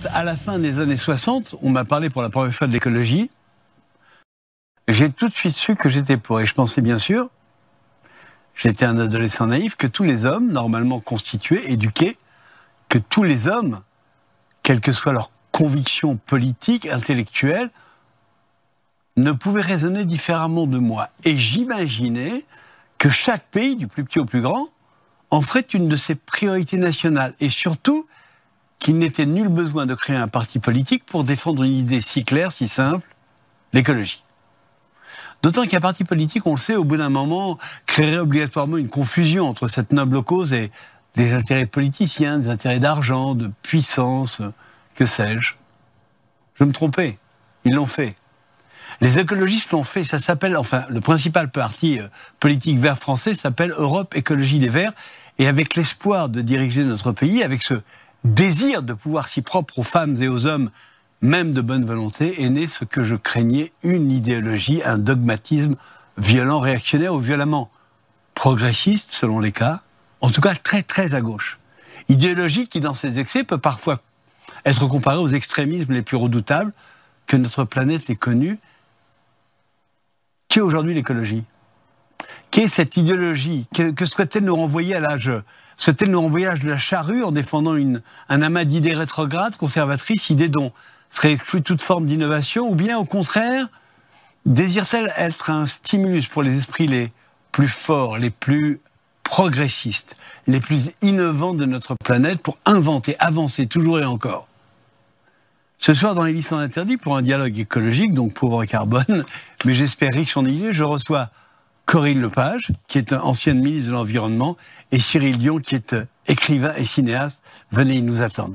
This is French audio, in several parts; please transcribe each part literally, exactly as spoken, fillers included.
à la fin des années soixante, on m'a parlé pour la première fois de l'écologie. J'ai tout de suite su que j'étais pour. Et je pensais bien sûr, j'étais un adolescent naïf, que tous les hommes, normalement constitués, éduqués, que tous les hommes, quelle que soit leur conviction politique, intellectuelle, ne pouvaient raisonner différemment de moi. Et j'imaginais que chaque pays, du plus petit au plus grand, en ferait une de ses priorités nationales. Et surtout, qu'il n'était nul besoin de créer un parti politique pour défendre une idée si claire, si simple, l'écologie. D'autant qu'un parti politique, on le sait, au bout d'un moment, créerait obligatoirement une confusion entre cette noble cause et des intérêts politiciens, des intérêts d'argent, de puissance, que sais-je. Je me trompais. Ils l'ont fait. Les écologistes l'ont fait. Ça s'appelle, enfin, le principal parti politique vert français s'appelle Europe Écologie Les Verts. Et avec l'espoir de diriger notre pays, avec ce désir de pouvoir si propre aux femmes et aux hommes, même de bonne volonté, est né ce que je craignais, une idéologie, un dogmatisme violent, réactionnaire ou violemment progressiste, selon les cas, en tout cas très très à gauche. Idéologie qui, dans ses excès, peut parfois être comparée aux extrémismes les plus redoutables que notre planète ait connus. Qui est aujourd'hui l'écologie ? Qui est cette idéologie ? Que, que souhaite-t-elle nous renvoyer à l'âge Souhaite-t-elle nous renvoyer à l'âge de la charrue en défendant une, un amas d'idées rétrogrades, conservatrices, idées dont serait exclue toute forme d'innovation, ou bien au contraire, désire-t-elle être un stimulus pour les esprits les plus forts, les plus progressistes, les plus innovants de notre planète pour inventer, avancer toujours et encore ? Ce soir, dans les listes interdits, pour un dialogue écologique, donc pauvre carbone, mais j'espère riche en idées, je reçois Corinne Lepage, qui est ancienne ministre de l'Environnement, et Cyril Dion, qui est écrivain et cinéaste. Venez nous attendre.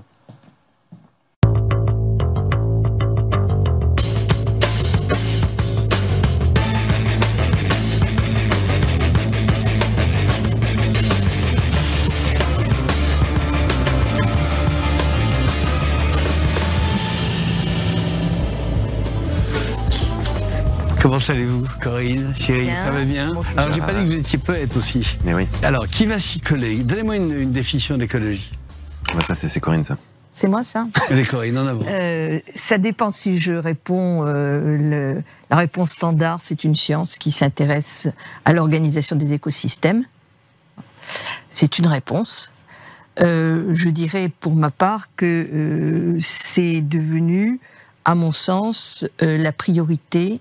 Comment allez-vous, Corinne, Cyril? Ça va bien? Bonjour. Alors, j'ai pas dit que vous étiez poète aussi. Mais oui. Alors, qui va s'y coller? Donnez-moi une, une définition d'écologie. Bah ça, c'est Corinne, ça. C'est moi, ça? Allez, Corinne, en avant. Euh, ça dépend si je réponds. Euh, le, la réponse standard, c'est une science qui s'intéresse à l'organisation des écosystèmes. C'est une réponse. Euh, je dirais, pour ma part, que euh, c'est devenu, à mon sens, euh, la priorité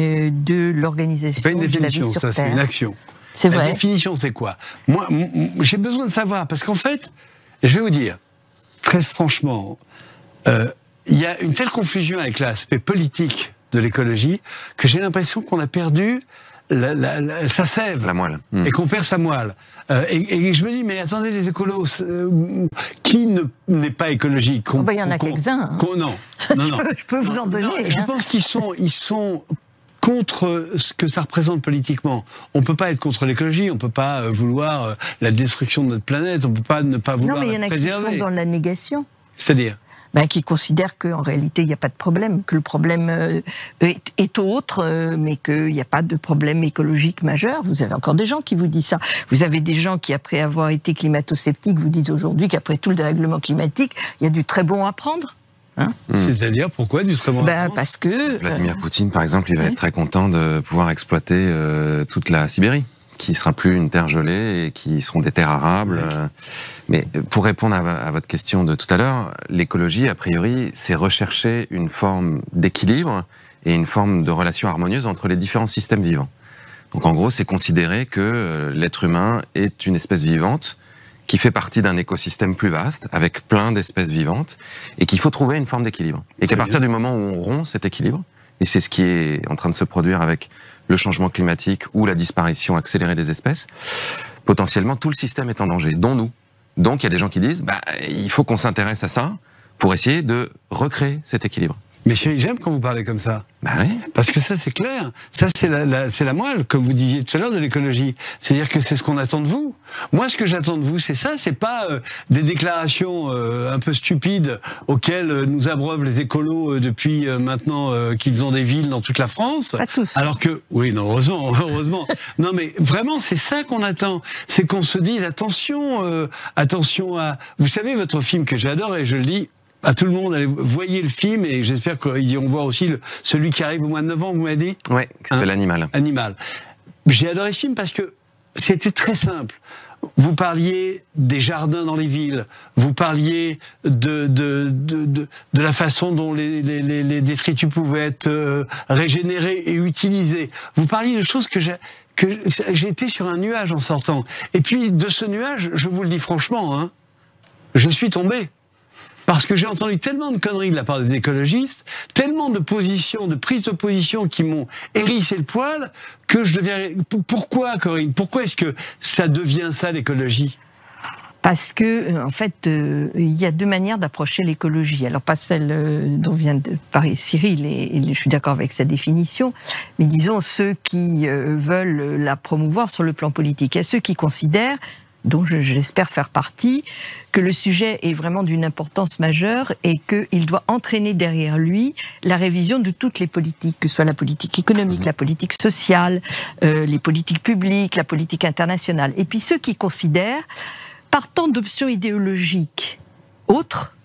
de l'organisation de la vie sur Terre. C'est pas une définition, ça, c'est une action. C'est vrai. La définition, c'est quoi? Moi, j'ai besoin de savoir, parce qu'en fait, je vais vous dire, très franchement, euh, il y a une telle confusion avec l'aspect politique de l'écologie que j'ai l'impression qu'on a perdu la, la, la, sa sève. La moelle. Mmh. Et qu'on perd sa moelle. Euh, et, et je me dis, mais attendez, les écolos, euh, qui n'est pas écologique? Il oh bah, y en a quelques-uns. Hein. Non, non, non. je peux vous en donner. Non, hein. Je pense qu'ils sont... Ils sont contre ce que ça représente politiquement. On ne peut pas être contre l'écologie, on ne peut pas vouloir la destruction de notre planète, on ne peut pas ne pas vouloir la préserver. Non, mais il y en a qui sont dans la négation. C'est-à-dire ben, qui considèrent qu'en réalité, il n'y a pas de problème, que le problème euh, est, est autre, euh, mais qu'il n'y a pas de problème écologique majeur. Vous avez encore des gens qui vous disent ça. Vous avez des gens qui, après avoir été climato-sceptiques, vous disent aujourd'hui qu'après tout le dérèglement climatique, il y a du très bon à prendre. Hein mmh. C'est-à-dire, pourquoi du très bon ben, parce que Vladimir euh... Poutine, par exemple, il va oui. être très content de pouvoir exploiter euh, toute la Sibérie, qui sera plus une terre gelée et qui seront des terres arables. Oui. Euh, mais pour répondre à, à votre question de tout à l'heure, l'écologie, a priori, c'est rechercher une forme d'équilibre et une forme de relation harmonieuse entre les différents systèmes vivants. Donc en gros, c'est considérer que euh, l'être humain est une espèce vivante qui fait partie d'un écosystème plus vaste, avec plein d'espèces vivantes, et qu'il faut trouver une forme d'équilibre. Et qu'à partir du moment où on rompt cet équilibre, et c'est ce qui est en train de se produire avec le changement climatique ou la disparition accélérée des espèces, potentiellement tout le système est en danger, dont nous. Donc il y a des gens qui disent, bah, il faut qu'on s'intéresse à ça pour essayer de recréer cet équilibre. Mais chérie, j'aime quand vous parlez comme ça. Bah oui. Parce que ça, c'est clair. Ça, c'est la, la, c'est la moelle, comme vous disiez tout à l'heure, de l'écologie. C'est-à-dire que c'est ce qu'on attend de vous. Moi, ce que j'attends de vous, c'est ça. C'est pas euh, des déclarations euh, un peu stupides auxquelles euh, nous abreuvent les écolos euh, depuis euh, maintenant euh, qu'ils ont des villes dans toute la France. Pas tous. Alors que, oui, non, heureusement, heureusement. Non, mais vraiment, c'est ça qu'on attend. C'est qu'on se dise, attention, euh, attention à... Vous savez, votre film que j'adore, et je le dis, à tout le monde, allez, voyez le film, et j'espère qu'ils iront voir aussi le, celui qui arrive au mois de novembre, vous m'avez dit? Ouais, qui s'appelle hein, Animal. Animal. J'ai adoré ce film parce que c'était très simple. Vous parliez des jardins dans les villes, vous parliez de, de, de, de, de la façon dont les, les, les détritus pouvaient être euh, régénérés et utilisés. Vous parliez de choses que j'ai que j'ai été sur un nuage en sortant. Et puis de ce nuage, je vous le dis franchement, hein, je suis tombé. Parce que j'ai entendu tellement de conneries de la part des écologistes, tellement de positions, de prises de position qui m'ont hérissé le poil, que je deviens... Pourquoi, Corinne? Pourquoi est-ce que ça devient ça, l'écologie? Parce que, en fait, euh, il y a deux manières d'approcher l'écologie. Alors, pas celle euh, dont vient de parler Cyril, et, et je suis d'accord avec sa définition, mais disons ceux qui euh, veulent la promouvoir sur le plan politique. Il y a ceux qui considèrent, dont j'espère faire partie, que le sujet est vraiment d'une importance majeure et qu'il doit entraîner derrière lui la révision de toutes les politiques, que ce soit la politique économique, mmh. la politique sociale, euh, les politiques publiques, la politique internationale. Et puis ceux qui considèrent, partant d'options idéologiques autres,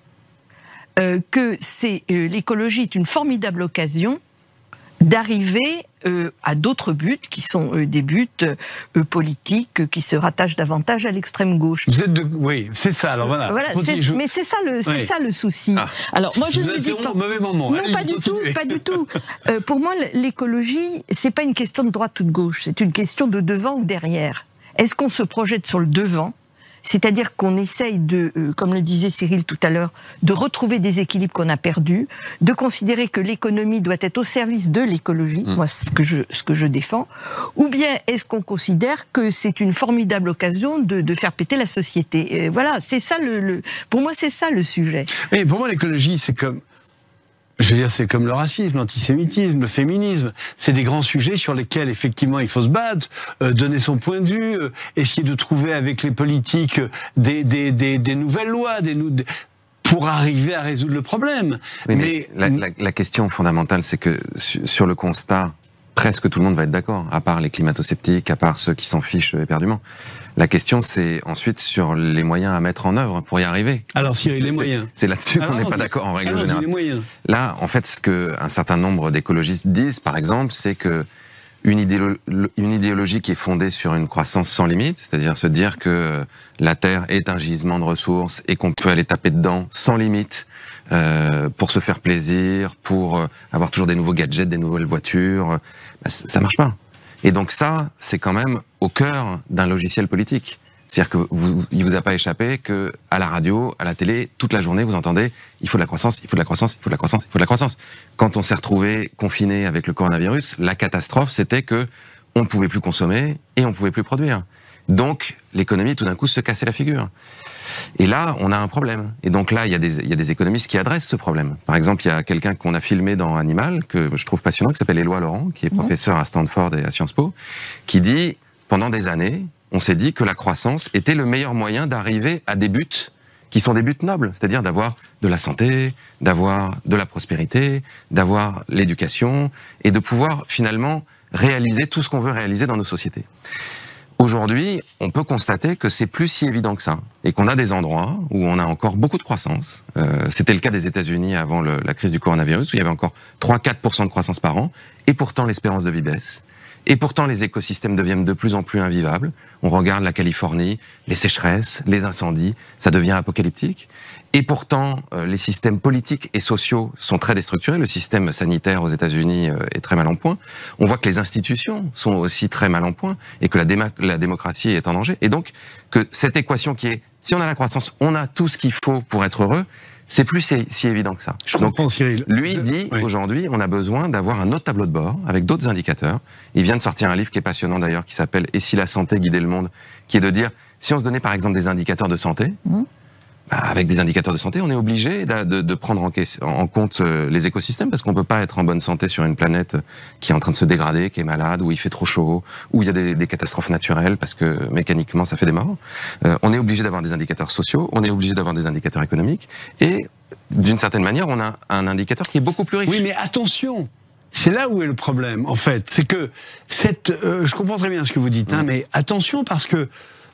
euh, que c'est euh, l'écologie est une formidable occasion d'arriver euh, à d'autres buts qui sont euh, des buts euh, politiques euh, qui se rattachent davantage à l'extrême gauche. Vous êtes de... Oui, c'est ça. Alors voilà. voilà je... Mais c'est ça le, c'est oui. ça le souci. Ah. Alors moi je, je ne dis pas. Mauvais moment. Non, allez, pas du tout, pas du tout. Euh, pour moi, l'écologie, c'est pas une question de droite ou de gauche. C'est une question de devant ou derrière. Est-ce qu'on se projette sur le devant? C'est-à-dire qu'on essaye de, euh, comme le disait Cyril tout à l'heure, de retrouver des équilibres qu'on a perdus, de considérer que l'économie doit être au service de l'écologie, mmh. moi ce que je, ce que je défends, ou bien est-ce qu'on considère que c'est une formidable occasion de, de faire péter la société? Et voilà, c'est ça le, le, pour moi c'est ça le sujet. Et pour moi l'écologie c'est comme... Je veux dire, c'est comme le racisme, l'antisémitisme, le féminisme. C'est des grands sujets sur lesquels, effectivement, il faut se battre, euh, donner son point de vue, euh, essayer de trouver avec les politiques des, des, des, des nouvelles lois, des, des, pour arriver à résoudre le problème. Oui, mais, mais la, la, la question fondamentale, c'est que sur le constat, presque tout le monde va être d'accord, à part les climato-sceptiques, à part ceux qui s'en fichent éperdument. La question, c'est ensuite sur les moyens à mettre en œuvre pour y arriver. Alors, Cyril, les moyens. C'est là-dessus qu'on n'est pas d'accord en règle générale. Les moyens. Là, en fait, ce qu'un certain nombre d'écologistes disent, par exemple, c'est que une, idéolo une idéologie qui est fondée sur une croissance sans limite, c'est-à-dire se dire que la Terre est un gisement de ressources et qu'on peut aller taper dedans sans limite, euh, pour se faire plaisir, pour avoir toujours des nouveaux gadgets, des nouvelles voitures, bah, ça marche pas. Et donc ça, c'est quand même au cœur d'un logiciel politique. C'est-à-dire que vous, il vous a pas échappé que à la radio, à la télé, toute la journée, vous entendez « il faut de la croissance, il faut de la croissance, il faut de la croissance, il faut de la croissance ». Quand on s'est retrouvé confiné avec le coronavirus, la catastrophe, c'était que on ne pouvait plus consommer et on ne pouvait plus produire. Donc, l'économie, tout d'un coup, se cassait la figure. Et là, on a un problème. Et donc là, il y a des, il y a des économistes qui adressent ce problème. Par exemple, il y a quelqu'un qu'on a filmé dans Animal, que je trouve passionnant, qui s'appelle Éloi Laurent, qui est professeur à Stanford et à Sciences Po, qui dit, pendant des années, on s'est dit que la croissance était le meilleur moyen d'arriver à des buts qui sont des buts nobles, c'est-à-dire d'avoir de la santé, d'avoir de la prospérité, d'avoir l'éducation, et de pouvoir finalement réaliser tout ce qu'on veut réaliser dans nos sociétés. Aujourd'hui, on peut constater que c'est plus si évident que ça, et qu'on a des endroits où on a encore beaucoup de croissance. Euh, C'était le cas des États-Unis avant le, la crise du coronavirus, où il y avait encore trois à quatre pour cent de croissance par an, et pourtant l'espérance de vie baisse. Et pourtant, les écosystèmes deviennent de plus en plus invivables. On regarde la Californie, les sécheresses, les incendies, ça devient apocalyptique. Et pourtant, euh, les systèmes politiques et sociaux sont très déstructurés. Le système sanitaire aux États-Unis euh, est très mal en point. On voit que les institutions sont aussi très mal en point et que la, déma la démocratie est en danger. Et donc, que cette équation qui est, si on a la croissance, on a tout ce qu'il faut pour être heureux, c'est plus si, si évident que ça. Je Donc, comprends, Cyril. Lui dit, oui. Aujourd'hui, on a besoin d'avoir un autre tableau de bord, avec d'autres indicateurs. Il vient de sortir un livre qui est passionnant d'ailleurs, qui s'appelle « Et si la santé guidait le monde ?» qui est de dire, si on se donnait par exemple des indicateurs de santé, mmh. bah, avec des indicateurs de santé, on est obligé de, de, de prendre en, en compte les écosystèmes, parce qu'on peut pas être en bonne santé sur une planète qui est en train de se dégrader, qui est malade, où il fait trop chaud, où il y a des, des catastrophes naturelles, parce que mécaniquement ça fait des morts. Euh, on est obligé d'avoir des indicateurs sociaux, on est obligé d'avoir des indicateurs économiques, et d'une certaine manière, on a un indicateur qui est beaucoup plus riche. Oui, mais attention, c'est là où est le problème, en fait. C'est que cette, euh, je comprends très bien ce que vous dites, hein, mmh. mais attention parce que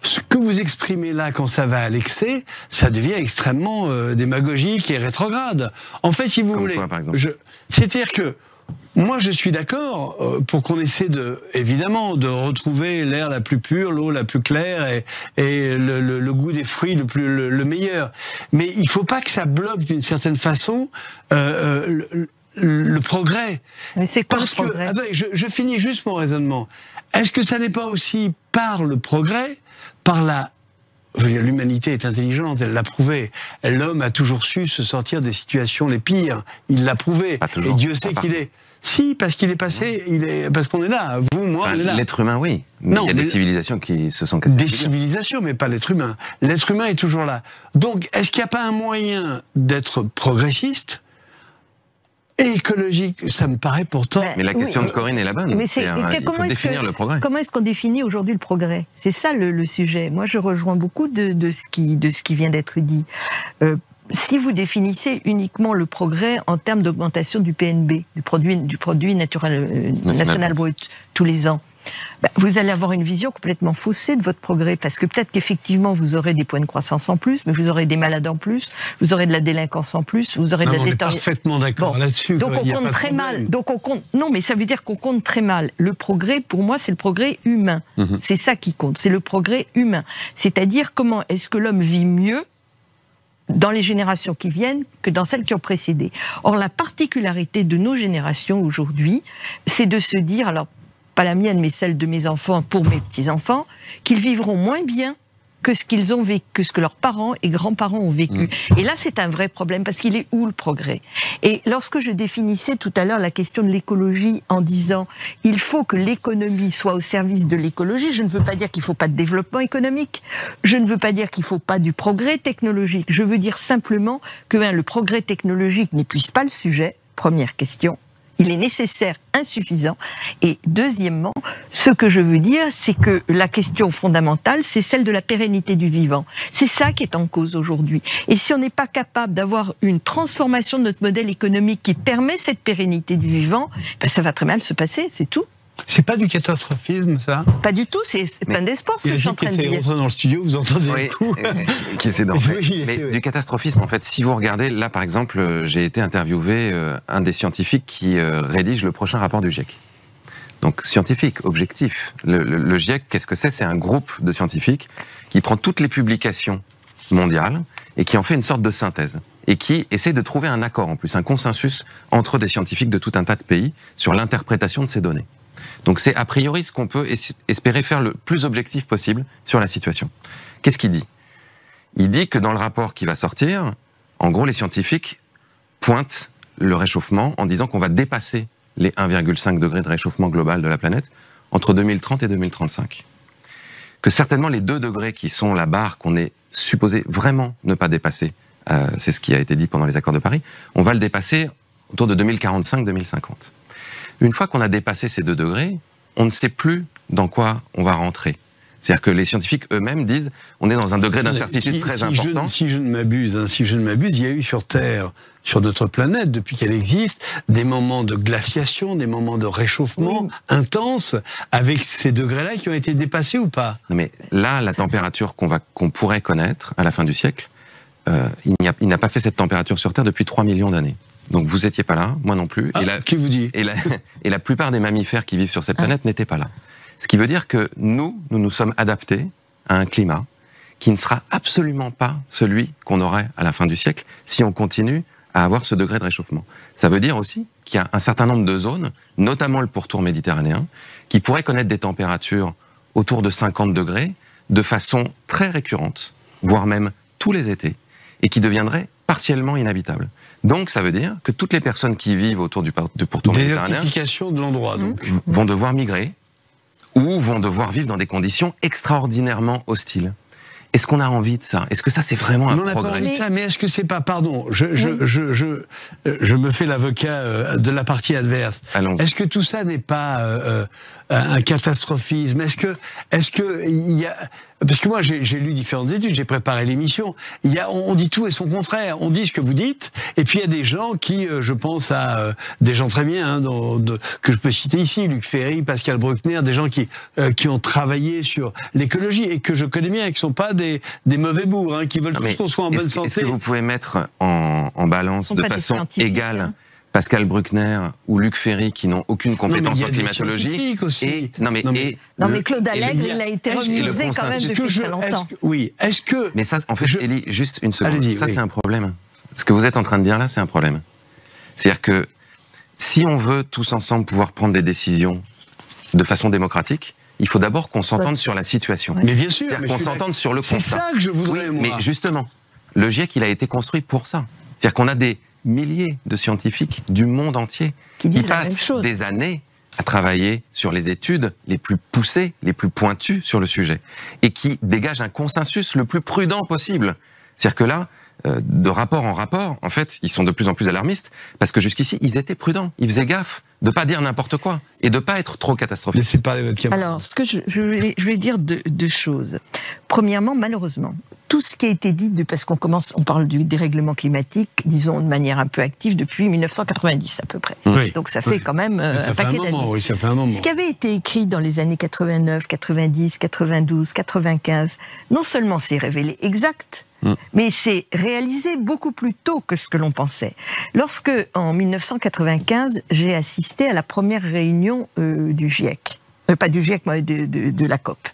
ce que vous exprimez là, quand ça va à l'excès, ça devient extrêmement euh, démagogique et rétrograde. En fait, si vous Comme voulez, quoi, par exemple c'est-à-dire que moi, je suis d'accord euh, pour qu'on essaie de, évidemment, de retrouver l'air la plus pure, l'eau la plus claire et, et le, le, le goût des fruits le plus le, le meilleur. Mais il faut pas que ça bloque d'une certaine façon euh, le, le, le progrès. Mais c'est quoi Parce le progrès? que, attendez, je, je finis juste mon raisonnement. Est-ce que ça n'est pas aussi par le progrès, par la l'humanité est intelligente, elle l'a prouvé. L'homme a toujours su se sortir des situations les pires. Il l'a prouvé. toujours, et Dieu sait qu'il est. Si, parce qu'il est passé, il est, parce qu'on est là. Vous, moi, Enfin, on est là. L'être humain, oui. Mais Non, il y a mais des civilisations qui se sont cassées. Des civilisations, mais pas l'être humain. L'être humain est toujours là. Donc, est-ce qu'il n'y a pas un moyen d'être progressiste et écologique? Ça me paraît pourtant. Ben, Mais la question oui, de Corinne est la bonne. Mais c'est, C'est-à-dire, que- il comment faut est-ce définir que- le progrès. Comment est-ce qu'on définit aujourd'hui le progrès? C'est ça le, le sujet. Moi, je rejoins beaucoup de, de, ce, qui, de ce qui vient d'être dit. Euh, si vous définissez uniquement le progrès en termes d'augmentation du P N B, du produit, du produit naturel, euh, national, national brut, tous les ans, ben, vous allez avoir une vision complètement faussée de votre progrès, parce que peut-être qu'effectivement vous aurez des points de croissance en plus, mais vous aurez des malades en plus, vous aurez de la délinquance en plus, vous aurez Non, de la on est détérioration. parfaitement d'accord Bon. là-dessus. Donc quoi. on Il y a compte pas de très problème. mal. Donc on compte. Non, mais ça veut dire qu'on compte très mal. Le progrès, pour moi, c'est le progrès humain. Mhm. C'est ça qui compte. C'est le progrès humain. C'est-à-dire comment est-ce que l'homme vit mieux dans les générations qui viennent que dans celles qui ont précédé. Or, la particularité de nos générations aujourd'hui, c'est de se dire, alors pas la mienne, mais celle de mes enfants pour mes petits-enfants, qu'ils vivront moins bien que ce qu'ils ont vécu, que ce que leurs parents et grands-parents ont vécu. Mmh. Et là, c'est un vrai problème, parce qu'il est où le progrès? Et lorsque je définissais tout à l'heure la question de l'écologie en disant il faut que l'économie soit au service de l'écologie, je ne veux pas dire qu'il ne faut pas de développement économique, je ne veux pas dire qu'il ne faut pas du progrès technologique, je veux dire simplement que hein, le progrès technologique n'épuise pas le sujet, première question. Il est nécessaire, insuffisant. Et deuxièmement, ce que je veux dire, c'est que la question fondamentale, c'est celle de la pérennité du vivant. C'est ça qui est en cause aujourd'hui. Et si on n'est pas capable d'avoir une transformation de notre modèle économique qui permet cette pérennité du vivant, ben ça va très mal se passer, c'est tout. C'est pas du catastrophisme, ça? Pas du tout, c'est plein d'espoir ce que je suis en train de dire. Rentrer dans le studio, vous entendez Oui, le coup. euh, qui essaie d'entrer. Oui, Mais oui. du catastrophisme, en fait, si vous regardez, là par exemple, euh, j'ai été interviewé euh, un des scientifiques qui euh, rédige le prochain rapport du GIEC. Donc scientifique, objectif. Le, le, le GIEC, qu'est-ce que c'est? C'est un groupe de scientifiques qui prend toutes les publications mondiales et qui en fait une sorte de synthèse. Et qui essaie de trouver un accord, en plus, un consensus entre des scientifiques de tout un tas de pays sur l'interprétation de ces données. Donc c'est a priori ce qu'on peut espérer faire le plus objectif possible sur la situation. Qu'est-ce qu'il dit? Il dit que dans le rapport qui va sortir, en gros les scientifiques pointent le réchauffement en disant qu'on va dépasser les un virgule cinq degrés de réchauffement global de la planète entre deux mille trente et deux mille trente-cinq. Que certainement les deux degrés qui sont la barre qu'on est supposé vraiment ne pas dépasser, euh, c'est ce qui a été dit pendant les accords de Paris, on va le dépasser autour de deux mille quarante-cinq deux mille cinquante. Une fois qu'on a dépassé ces deux degrés, on ne sait plus dans quoi on va rentrer. C'est-à-dire que les scientifiques eux-mêmes disent on est dans un degré d'incertitude si, très si important. Je, si je ne m'abuse, hein, si je ne m'abuse, il y a eu sur Terre, sur notre planète, depuis qu'elle existe, des moments de glaciation, des moments de réchauffement oui. intenses, avec ces degrés-là qui ont été dépassés ou pas? Non mais là, la température qu'on va, qu'on pourrait connaître à la fin du siècle, euh, il n'a pas fait cette température sur Terre depuis trois millions d'années. Donc vous étiez pas là, moi non plus. Ah, et la, qui vous dit et la, et la plupart des mammifères qui vivent sur cette planète ah. n'étaient pas là. Ce qui veut dire que nous, nous nous sommes adaptés à un climat qui ne sera absolument pas celui qu'on aurait à la fin du siècle si on continue à avoir ce degré de réchauffement. Ça veut dire aussi qu'il y a un certain nombre de zones, notamment le pourtour méditerranéen, qui pourraient connaître des températures autour de cinquante degrés de façon très récurrente, voire même tous les étés, et qui deviendraient partiellement inhabitables. Donc, ça veut dire que toutes les personnes qui vivent autour du, du pourtour méditerranéen de l'endroit, donc. vont devoir migrer ou vont devoir vivre dans des conditions extraordinairement hostiles. Est-ce qu'on a envie de ça? Est-ce que ça, c'est vraiment un on progrès? On n'a pas envie de ça, mais est-ce que c'est pas... Pardon, je, je, oui. je, je, je me fais l'avocat de la partie adverse. Est-ce que tout ça n'est pas euh, un catastrophisme? Est-ce que, est-ce que il y a... parce que moi j'ai lu différentes études, j'ai préparé l'émission. Il y a, on, on dit tout et son contraire. On dit ce que vous dites, et puis il y a des gens qui, euh, je pense à euh, des gens très bien, hein, dans, de, que je peux citer ici, Luc Ferry, Pascal Bruckner, des gens qui euh, qui ont travaillé sur l'écologie et que je connais bien, et qui sont pas des des mauvais bourgs, hein, qui veulent tous qu'on soit en bonne santé. Est-ce que vous pouvez mettre en, en balance de façon égale hein. Pascal Bruckner ou Luc Ferry qui n'ont aucune compétence en climatologie et non mais, non mais, et non le, mais Claude Allègre il a été remisé quand même depuis je, très longtemps. Est que, oui, est-ce que mais ça en fait je, Élie, juste une seconde, ça oui. c'est un problème. Ce que vous êtes en train de dire là, c'est un problème. C'est-à-dire que si on veut tous ensemble pouvoir prendre des décisions de façon démocratique, il faut d'abord qu'on s'entende sur la situation. Mais bien sûr, c'est-à-dire qu'on s'entende sur le constat. C'est ça que je voudrais oui, moi. Mais justement, le GIEC il a été construit pour ça. C'est-à-dire qu'on a des milliers de scientifiques du monde entier qui, qui passent des années à travailler sur les études les plus poussées, les plus pointues sur le sujet, et qui dégagent un consensus le plus prudent possible. C'est-à-dire que là, euh, de rapport en rapport, en fait, ils sont de plus en plus alarmistes, parce que jusqu'ici, ils étaient prudents, ils faisaient gaffe de pas dire n'importe quoi, et de pas être trop catastrophique. Laissez parler votre camarade. Alors, ce que je, je, vais, je vais dire deux, deux choses. Premièrement, malheureusement, tout ce qui a été dit, de, parce qu'on commence, on parle du dérèglement climatique, disons de manière un peu active depuis mille neuf cent quatre-vingt-dix à peu près. Oui, donc ça fait oui. quand même euh, ça un paquet d'années. Oui, ça fait un moment. Ce qui avait été écrit dans les années quatre-vingt-neuf, quatre-vingt-dix, quatre-vingt-douze, quatre-vingt-quinze, non seulement s'est révélé exact, mm. mais c'est réalisé beaucoup plus tôt que ce que l'on pensait. Lorsque, en mille neuf cent quatre-vingt-quinze, j'ai assisté à la première réunion euh, du GIEC, euh, pas du GIEC, mais de, de, de la COP.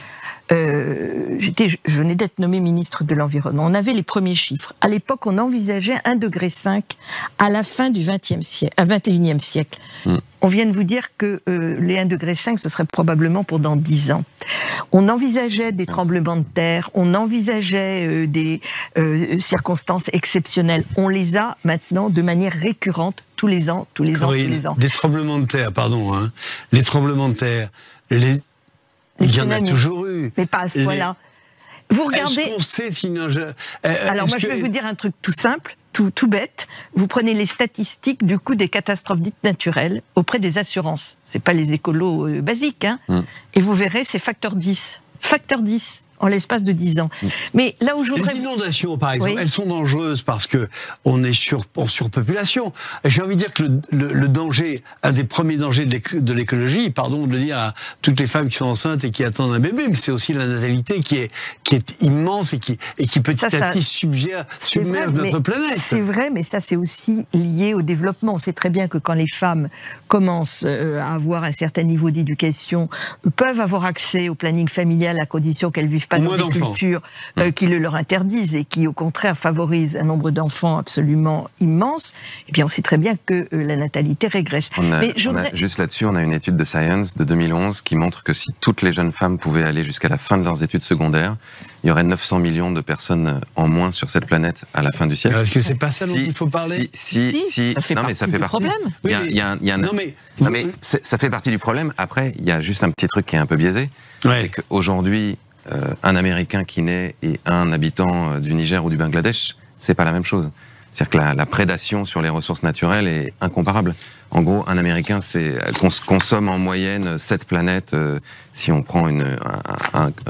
Euh, j'étais, je venais d'être nommée ministre de l'Environnement. On avait les premiers chiffres. À l'époque, on envisageait un degré cinq à la fin du vingtième siècle, à vingt et unième siècle. Mm. On vient de vous dire que euh, les un degré cinq, ce serait probablement pour dans dix ans. On envisageait des tremblements de terre, on envisageait euh, des euh, circonstances exceptionnelles. On les a maintenant de manière récurrente, tous les ans, tous les Corinne, ans, tous les ans. Des tremblements de terre, pardon. Hein. Les tremblements de terre, les... il y en a toujours eu. Mais pas à ce point-là. Vous regardez... Est-ce qu'on sait sinon je... euh, Alors moi, que... je vais vous dire un truc tout simple, tout, tout bête. Vous prenez les statistiques du coût des catastrophes dites naturelles auprès des assurances. C'est pas les écolos euh, basiques, hein. Mm. Et vous verrez, c'est facteur dix. Facteur dix. En l'espace de dix ans. Mmh. Mais là où je voudrais... Les inondations, par exemple, oui. elles sont dangereuses parce que on est sur, en surpopulation. J'ai envie de dire que le, le, le danger, un des premiers dangers de l'écologie, pardon de le dire à toutes les femmes qui sont enceintes et qui attendent un bébé, mais c'est aussi la natalité qui est, qui est immense et qui, et qui petit ça, à petit submerge, submerge vrai, notre planète. C'est vrai, mais ça c'est aussi lié au développement. On sait très bien que quand les femmes commencent à avoir un certain niveau d'éducation, peuvent avoir accès au planning familial à condition qu'elles vivent pas dans des cultures euh, qui le leur interdisent et qui, au contraire, favorisent un nombre d'enfants absolument immense, eh bien, on sait très bien que euh, la natalité régresse. On a, Mais je on voudrais... a, juste là-dessus, on a une étude de Science de deux mille onze qui montre que si toutes les jeunes femmes pouvaient aller jusqu'à la fin de leurs études secondaires, il y aurait neuf cents millions de personnes en moins sur cette planète à la fin du siècle. Est-ce que c'est pas ça si, dont il faut parler si, si, si, ça fait non, partie mais ça fait du partie. problème. Il y a, il y a, il y a un... Non, mais, non, mais ça fait partie du problème. Après, il y a juste un petit truc qui est un peu biaisé. Ouais. C'est qu'aujourd'hui, Euh, un Américain qui naît et un habitant du Niger ou du Bangladesh, c'est pas la même chose. C'est-à-dire que la, la prédation sur les ressources naturelles est incomparable. En gros, un Américain c'est, cons consomme en moyenne sept planètes euh, si on prend une, un, un, un,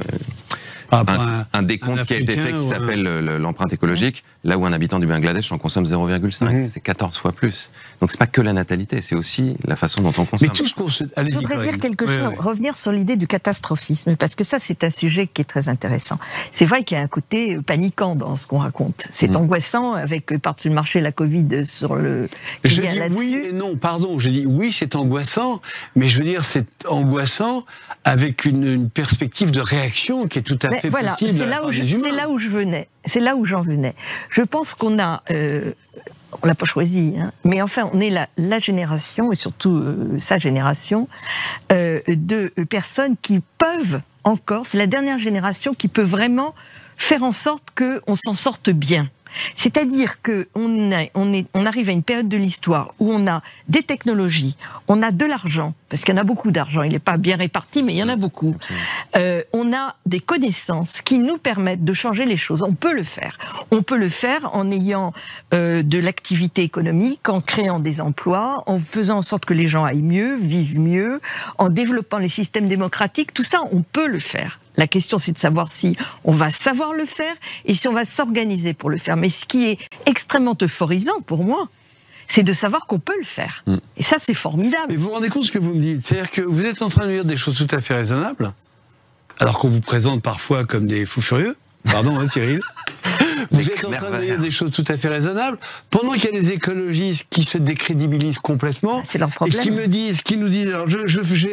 un, un, un décompte un qui a été fait qui s'appelle un... l'empreinte écologique, là où un habitant du Bangladesh en consomme zéro virgule cinq. Mmh. C'est quatorze fois plus. Donc c'est pas que la natalité, c'est aussi la façon dont on consomme. Mais tout ce qu'on se... Je voudrais dire quelque chose, oui, oui. revenir sur l'idée du catastrophisme, parce que ça c'est un sujet qui est très intéressant. C'est vrai qu'il y a un côté paniquant dans ce qu'on raconte. C'est mmh. angoissant avec par-dessus le marché la Covid sur le... Je dis oui et non, pardon, je dis oui c'est angoissant, mais je veux dire c'est angoissant avec une, une perspective de réaction qui est tout à mais fait voilà, possible. C'est là, où je, c'est là où je venais, c'est là où j'en venais. Je pense qu'on a... Euh, on l'a pas choisi, hein. Mais enfin, on est la, la génération, et surtout euh, sa génération, euh, de personnes qui peuvent encore, c'est la dernière génération qui peut vraiment faire en sorte qu'on s'en sorte bien. C'est-à-dire que on, a, on, est, on arrive à une période de l'histoire où on a des technologies, on a de l'argent, parce qu'il y en a beaucoup d'argent, il n'est pas bien réparti, mais il y en a beaucoup. Euh, on a des connaissances qui nous permettent de changer les choses. On peut le faire. On peut le faire en ayant euh, de l'activité économique, en créant des emplois, en faisant en sorte que les gens aillent mieux, vivent mieux, en développant les systèmes démocratiques. Tout ça, on peut le faire. La question, c'est de savoir si on va savoir le faire et si on va s'organiser pour le faire. Mais ce qui est extrêmement euphorisant pour moi, c'est de savoir qu'on peut le faire. Mm. Et ça, c'est formidable. Mais vous vous rendez compte de ce que vous me dites? C'est-à-dire que vous êtes en train de dire des choses tout à fait raisonnables, alors qu'on vous présente parfois comme des fous furieux. Pardon, hein, Cyril. Vous êtes en train de dire des choses tout à fait raisonnables, pendant qu'il y a des écologistes qui se décrédibilisent complètement. C'est leur problème. Et qui me disent, qui nous disent, alors je, je, je,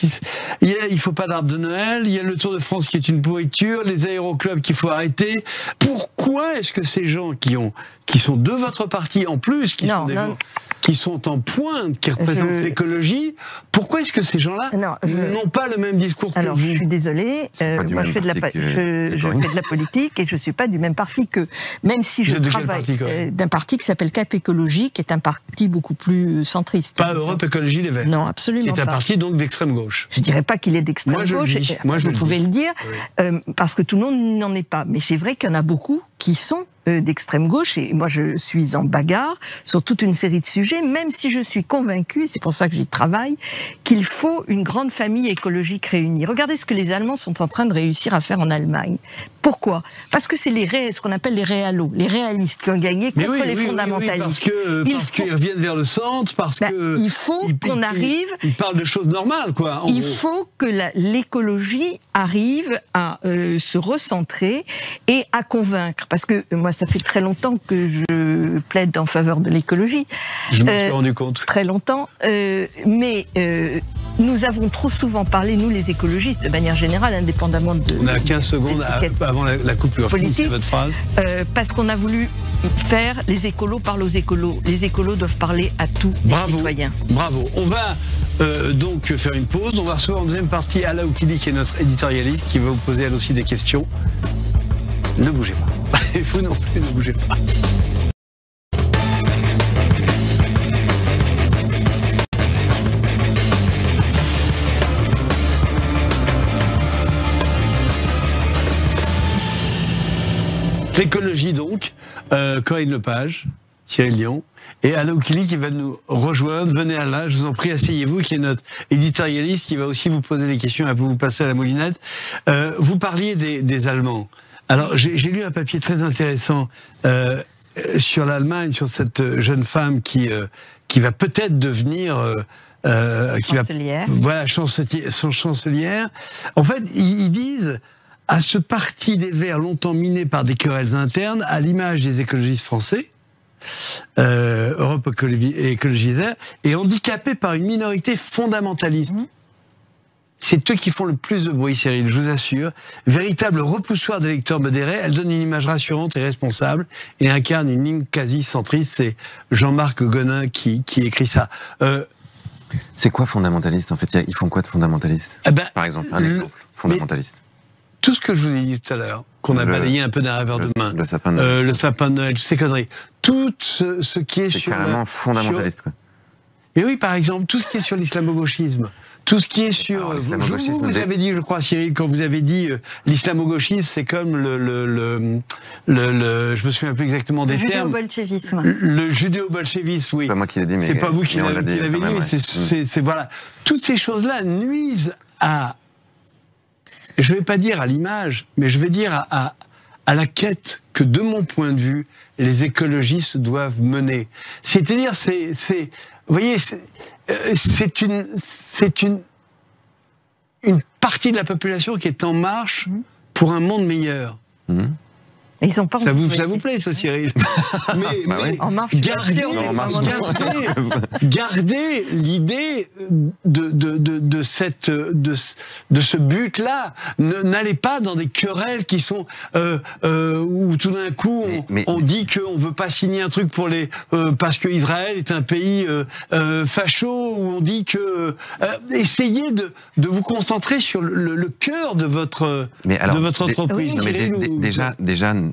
il y a, il faut pas d'arbre de Noël, il y a le Tour de France qui est une pourriture, les aéroclubs qu'il faut arrêter. Pourquoi est-ce que ces gens qui ont, qui sont de votre parti en plus, qui non, sont des non. gens qui sont en pointe, qui représentent je... l'écologie, pourquoi est-ce que ces gens-là je... n'ont pas le même discours que alors, vous? Je suis désolée, euh, moi je fais, de la, que... je, je fais de la politique et je ne suis pas du même parti que, même si je travaille euh, d'un parti qui s'appelle Cap Écologie, qui est un parti beaucoup plus centriste. Pas Europe Écologie Les Verts. Non, absolument pas. Qui est un pas. parti donc d'extrême gauche. Je ne dirais pas qu'il est d'extrême moi, gauche, je le dis. Moi, je vous le pouvez dis. le dire, oui. euh, parce que tout le monde n'en est pas. Mais c'est vrai qu'il y en a beaucoup qui sont euh, d'extrême gauche, et moi je suis en bagarre sur toute une série de sujets, même si je suis convaincue, c'est pour ça que j'y travaille, qu'il faut une grande famille écologique réunie. Regardez ce que les Allemands sont en train de réussir à faire en Allemagne. Pourquoi? Parce que c'est les ré, ce qu'on appelle les réalos, les réalistes qui ont gagné contre oui, les oui, fondamentalistes. Oui, oui, parce que parce faut... qu'ils reviennent vers le centre, parce ben, que il faut qu'on arrive. Ils il parlent de choses normales, quoi. Il gros. faut que l'écologie arrive à euh, se recentrer et à convaincre, parce que moi ça fait très longtemps que je plaide en faveur de l'écologie. Je me suis euh, rendu compte. Très longtemps, euh, mais euh, nous avons trop souvent parlé, nous les écologistes, de manière générale, indépendamment de... On a quinze secondes à, avant la, la coupure. Finissez votre phrase. Euh, parce qu'on a voulu faire les écolos parlent aux écolos. Les écolos doivent parler à tous Bravo. les citoyens. Bravo. On va euh, donc faire une pause. On va recevoir en deuxième partie Ala Oukili, qui est notre éditorialiste, qui va vous poser elle aussi des questions. Ne bougez pas. Et vous non plus, ne bougez pas. L'écologie donc, euh, Corinne Lepage, Cyril Lion, et Ala Oukili qui va nous rejoindre. Venez à là, je vous en prie, asseyez-vous, qui est notre éditorialiste, qui va aussi vous poser des questions, à vous, vous passer à la moulinette. Euh, vous parliez des, des Allemands. Alors, j'ai lu un papier très intéressant euh, sur l'Allemagne, sur cette jeune femme qui, euh, qui va peut-être devenir... Euh, euh, qui chancelière. Va, voilà, chancelière, chancelière. En fait, ils, ils disent... à ce parti des Verts longtemps miné par des querelles internes, à l'image des écologistes français, euh, Europe Écologie Les Verts, est handicapé par une minorité fondamentaliste. Mmh. C'est eux qui font le plus de bruit, Cyril, je vous assure. Véritable repoussoir d'électeurs modérés, elle donne une image rassurante et responsable et incarne une ligne quasi centriste. C'est Jean-Marc Gonin qui, qui écrit ça. Euh, C'est quoi fondamentaliste, en fait? Ils font quoi de fondamentaliste? eh ben, Par exemple, un exemple, fondamentaliste. Tout ce que je vous ai dit tout à l'heure, qu'on a le, balayé un peu d'un revers de main, le sapin de Noël, euh, le sapin de Noël, toutes ces conneries, tout ce, ce qui est, est sur... C'est carrément fondamentaliste, sur, quoi. Mais oui, par exemple, tout ce qui est sur l'islamo-gauchisme, tout ce qui est sur... Alors, vous, vous, vous avez dit, je crois, Cyril, quand vous avez dit euh, l'islamo-gauchisme, c'est comme le, le, le, le, le... Je me souviens plus exactement des le termes. Judéo-bolchevisme. Le, le judéo-bolchevisme, oui. C'est pas moi qui l'ai dit, mais... C'est pas vous qui l'avez dit, dit, mais c'est... Voilà. Toutes ces choses-là nuisent à... Je ne vais pas dire à l'image, mais je vais dire à, à, à la quête que, de mon point de vue, les écologistes doivent mener. C'est-à-dire, c'est, c'est, vous voyez, c'est, c'est une, c'est une, une partie de la population qui est en marche pour un monde meilleur. Mmh. Ils ont pas ça, vous, ça vous plaît, ça, Cyril? Mais, bah mais oui. En marche, gardez, non, en marche, gardez, gardez l'idée de, de, de, de, cette, de, de ce but-là. N'allez pas dans des querelles qui sont euh, euh, où tout d'un coup on, mais, mais, on dit qu'on veut pas signer un truc pour les euh, parce que Israël est un pays euh, euh, facho, où on dit que euh, essayez de, de vous concentrer sur le, le cœur de votre mais alors, de votre entreprise. Dé, non, mais dé, dé, déjà, déjà.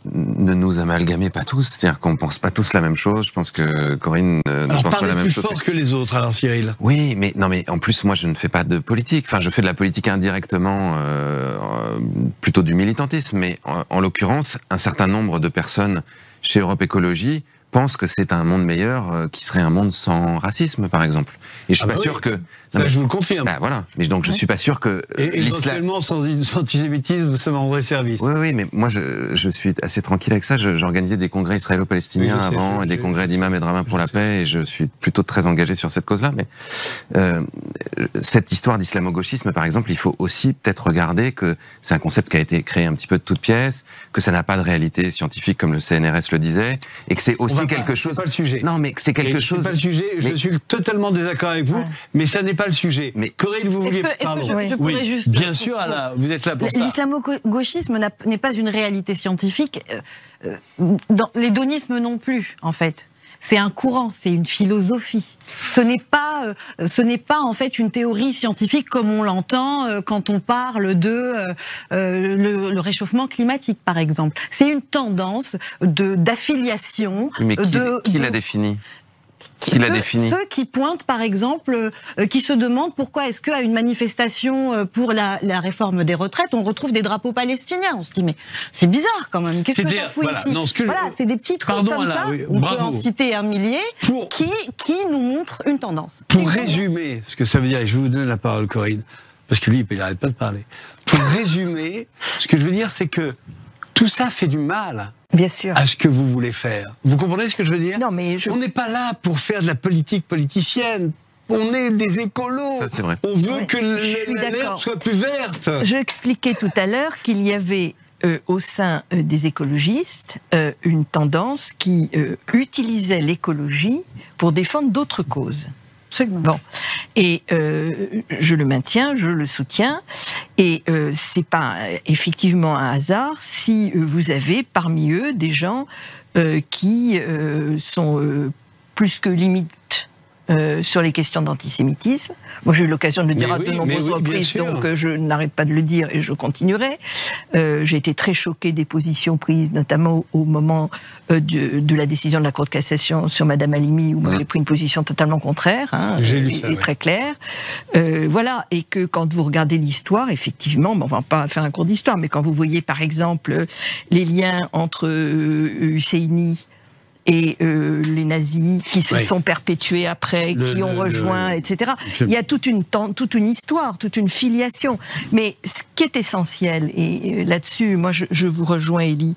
ne nous amalgamez pas tous, c'est-à-dire qu'on pense pas tous la même chose. Je pense que Corinne euh, ne Alors, pense pas la même plus chose. fort que les autres, alors Cyril. Oui, mais non, mais en plus, moi, je ne fais pas de politique. Enfin, je fais de la politique indirectement, euh, plutôt du militantisme. Mais en, en l'occurrence, un certain nombre de personnes chez Europe Écologie pensent que c'est un monde meilleur, euh, qui serait un monde sans racisme, par exemple. Et je suis Ah pas bah sûr oui. que. Ça, Non, mais, je vous le confirme. bah, voilà. Mais donc, je Ouais. suis pas sûr que Et l'islam. éventuellement, sans, sans antisémitisme, ça m'en rendrait service. Oui, oui, mais moi, je, je suis assez tranquille avec ça. Je- J'organisais des congrès israélo-palestiniens Oui, je sais, avant, je- et des je- congrès je d'imams sais. et de rabbins pour Je la sais. paix, et je suis plutôt très engagé sur cette cause-là. Mais euh, cette histoire d'islamo-gauchisme, par exemple, il faut aussi peut-être regarder que c'est un concept qui a été créé un petit peu de toutes pièces, que ça n'a pas de réalité scientifique comme le C N R S le disait, et que c'est On aussi va quelque pas, chose. C'est pas le sujet. Non, mais que c'est quelque Et chose. C'est pas le sujet. Je Mais- suis totalement désaccord avec vous, Ouais. mais ça n'est pas le sujet. Mais- Corinne, vous Est-ce vouliez que- est-ce que pardon. je- je Oui. pourrais juste- Bien sûr, Alain, vous êtes là pour ça. L'islamo-gauchisme n'a- n'est pas une réalité scientifique. euh, euh, dans l'hédonisme non plus, en fait. C'est un courant, c'est une philosophie. Ce n'est pas, euh, ce n'est pas en fait une théorie scientifique comme on l'entend euh, quand on parle de euh, euh, le, le réchauffement climatique, par exemple. C'est une tendance de d'affiliation. Mais qui, de, qui de- l'a défini? Qui l'a ceux, défini? Ceux qui pointent, par exemple, euh, qui se demandent pourquoi est-ce qu'à une manifestation euh, pour la, la réforme des retraites, on retrouve des drapeaux palestiniens. On se dit, mais c'est bizarre quand même. Qu'est-ce que C'est-à-dire, ça fout voilà, ici non, ce que je- Voilà, c'est des petits trucs Pardon, comme Alain, ça, oui, on bravo. peut en citer un millier, Pour- qui, qui nous montrent une tendance. Pour Qui- résumer ce que ça veut dire, et je vais vous donner la parole, Corinne, parce que lui, il n'arrête pas de parler. Pour résumer, ce que je veux dire, c'est que tout ça fait du mal Bien sûr. à ce que vous voulez faire. Vous comprenez ce que je veux dire? Non, mais je... On n'est pas là pour faire de la politique politicienne. On est des écolos. Ça, c'est vrai. On veut Ouais, que je le- suis la- l'herbe d'accord. soit plus verte. Je expliquais tout à l'heure qu'il y avait euh, au sein euh, des écologistes euh, une tendance qui euh, utilisait l'écologie pour défendre d'autres causes. Absolument. Bon, et euh, je le maintiens, je le soutiens, et euh, c'est pas euh, effectivement un hasard si euh, vous avez parmi eux des gens euh, qui euh, sont euh, plus que limite euh, sur les questions d'antisémitisme. Moi, j'ai eu l'occasion de le dire Mais à oui, de mais nombreuses oui, bien reprises, sûr. donc euh, je n'arrête pas de le dire et je continuerai. Euh, j'ai été très choquée des positions prises, notamment au, au moment euh, de, de la décision de la Cour de cassation sur Madame Halimi, où moi Mmh. j'ai pris une position totalement contraire, hein, J'ai lu et- ça, et ouais. très claire. Euh, voilà, et que quand vous regardez l'histoire, effectivement, bon, on va pas faire un cours d'histoire, mais quand vous voyez par exemple les liens entre euh, Husseini et euh, les nazis qui se Oui. sont perpétués après, Le- qui ont le- rejoint, le- et cetera. Je- Il y a toute une, ten- toute une histoire, toute une filiation. Mais ce qui est essentiel, et euh, là-dessus, moi je, je vous rejoins, Élie,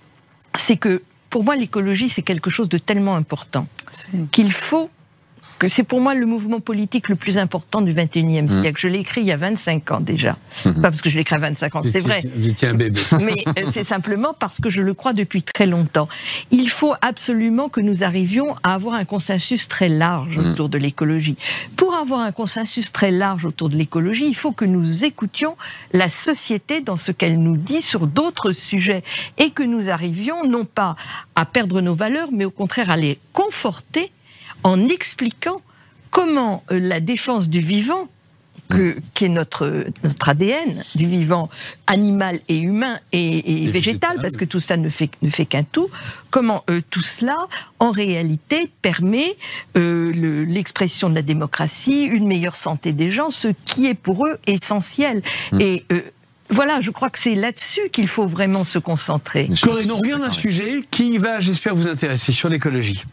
c'est que pour moi l'écologie c'est quelque chose de tellement important Absolument. qu'il faut que c'est pour moi le mouvement politique le plus important du vingt et unième Mmh. siècle. Je l'ai écrit il y a vingt-cinq ans déjà. Mmh. Pas parce que je l'ai écrit à vingt-cinq ans, Vous c'est étiez- vrai. Vous étiez un bébé. Mais euh, c'est simplement parce que je le crois depuis très longtemps. Il faut absolument que nous arrivions à avoir un consensus très large Mmh. autour de l'écologie. Pour avoir un consensus très large autour de l'écologie, il faut que nous écoutions la société dans ce qu'elle nous dit sur d'autres sujets et que nous arrivions non pas à perdre nos valeurs, mais au contraire à les conforter en expliquant comment euh, la défense du vivant, que, qui est notre, notre A D N, du vivant animal et humain et, et Et végétal, végétal. parce que tout ça ne fait, ne fait qu'un tout, comment euh, tout cela, en réalité, permet euh, le- l'expression de la démocratie, une meilleure santé des gens, ce qui est pour eux essentiel. Mm. Et euh, voilà, je crois que c'est là-dessus qu'il faut vraiment se concentrer. Mais je Corinne, suis on revient d'un d'accord avec- sujet qui va, j'espère, vous intéresser sur l'écologie.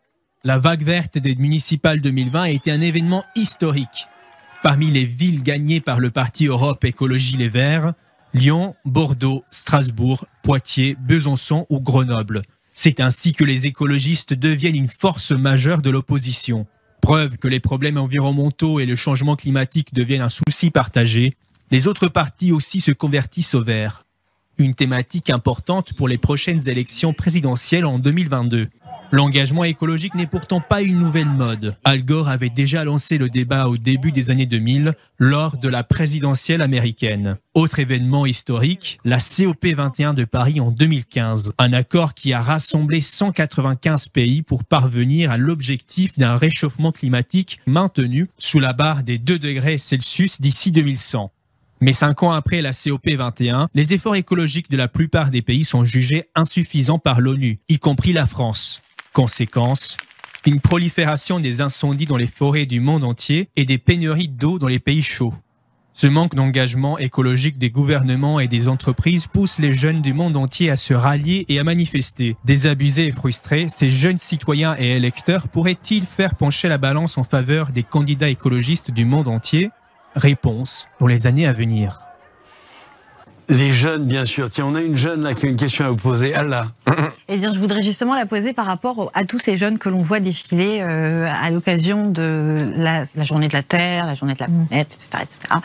La vague verte des municipales deux mille vingt a été un événement historique. Parmi les villes gagnées par le parti Europe Écologie Les Verts, Lyon, Bordeaux, Strasbourg, Poitiers, Besançon ou Grenoble. C'est ainsi que les écologistes deviennent une force majeure de l'opposition. Preuve que les problèmes environnementaux et le changement climatique deviennent un souci partagé, les autres partis aussi se convertissent au vert. Une thématique importante pour les prochaines élections présidentielles en deux mille vingt-deux. L'engagement écologique n'est pourtant pas une nouvelle mode. Al Gore avait déjà lancé le débat au début des années deux mille, lors de la présidentielle américaine. Autre événement historique, la C O P vingt et un de Paris en deux mille quinze. Un accord qui a rassemblé cent quatre-vingt-quinze pays pour parvenir à l'objectif d'un réchauffement climatique maintenu sous la barre des deux degrés Celsius d'ici deux mille cent. Mais cinq ans après la C O P vingt et un, les efforts écologiques de la plupart des pays sont jugés insuffisants par l'ONU, y compris la France. Conséquence, une prolifération des incendies dans les forêts du monde entier et des pénuries d'eau dans les pays chauds. Ce manque d'engagement écologique des gouvernements et des entreprises pousse les jeunes du monde entier à se rallier et à manifester. Désabusés et frustrés, ces jeunes citoyens et électeurs pourraient-ils faire pencher la balance en faveur des candidats écologistes du monde entier ? Réponse dans les années à venir. Les jeunes, bien sûr. Tiens, on a une jeune là qui a une question à vous poser. Allah. Eh bien, je voudrais justement la poser par rapport à tous ces jeunes que l'on voit défiler euh, à l'occasion de la, la journée de la Terre, la journée de la planète, et cetera, et cetera.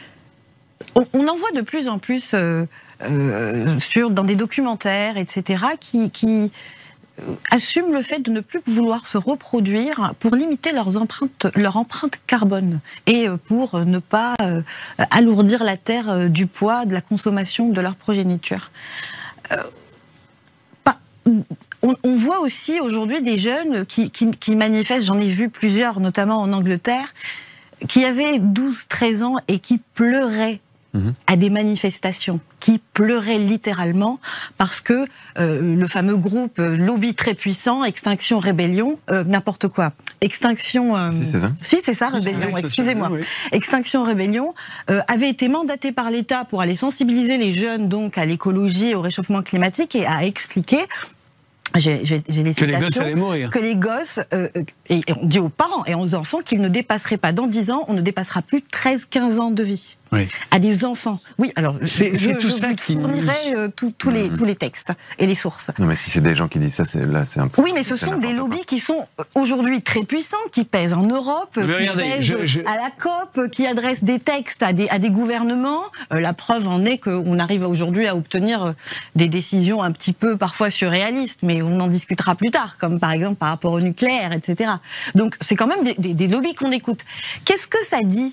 On, on en voit de plus en plus euh, euh, sur, dans des documentaires, et cetera, qui, qui assument le fait de ne plus vouloir se reproduire pour limiter leurs empreintes, leur empreinte carbone et pour ne pas euh, alourdir la Terre euh, du poids de la consommation de leur progéniture. Euh, pas, on, on voit aussi aujourd'hui des jeunes qui, qui, qui manifestent, j'en ai vu plusieurs, notamment en Angleterre, qui avaient douze treize ans et qui pleuraient Mmh. à des manifestations, qui pleuraient littéralement parce que euh, le fameux groupe euh, lobby très puissant, Extinction Rébellion, euh, n'importe quoi, Extinction... Euh, si, c'est ça, si, c'est ça Rébellion, oui, excusez-moi. Oui. Extinction Rébellion euh, avait été mandaté par l'État pour aller sensibiliser les jeunes donc à l'écologie, au réchauffement climatique et à expliquer... J'ai les que les gosses allaient mourir. Que les gosses, euh, et, et on dit aux parents et aux enfants qu'ils ne dépasseraient pas, dans dix ans, on ne dépassera plus treize quinze ans de vie. Oui. À des enfants. Oui, alors c'est je, tout je ça vous qui fournirai euh, tous tous les, tous les textes et les sources. Non mais si c'est des gens qui disent ça, là c'est un peu... Oui, mais ce sont des lobbies qui sont aujourd'hui très puissants, qui pèsent en Europe, mais qui regardez, pèsent je, je... à la COP, qui adressent des textes à des, à des gouvernements. Euh, la preuve en est qu'on arrive aujourd'hui à obtenir des décisions un petit peu parfois surréalistes, mais on en discutera plus tard, comme par exemple par rapport au nucléaire, et cetera. Donc c'est quand même des, des, des lobbies qu'on écoute. Qu'est-ce que ça dit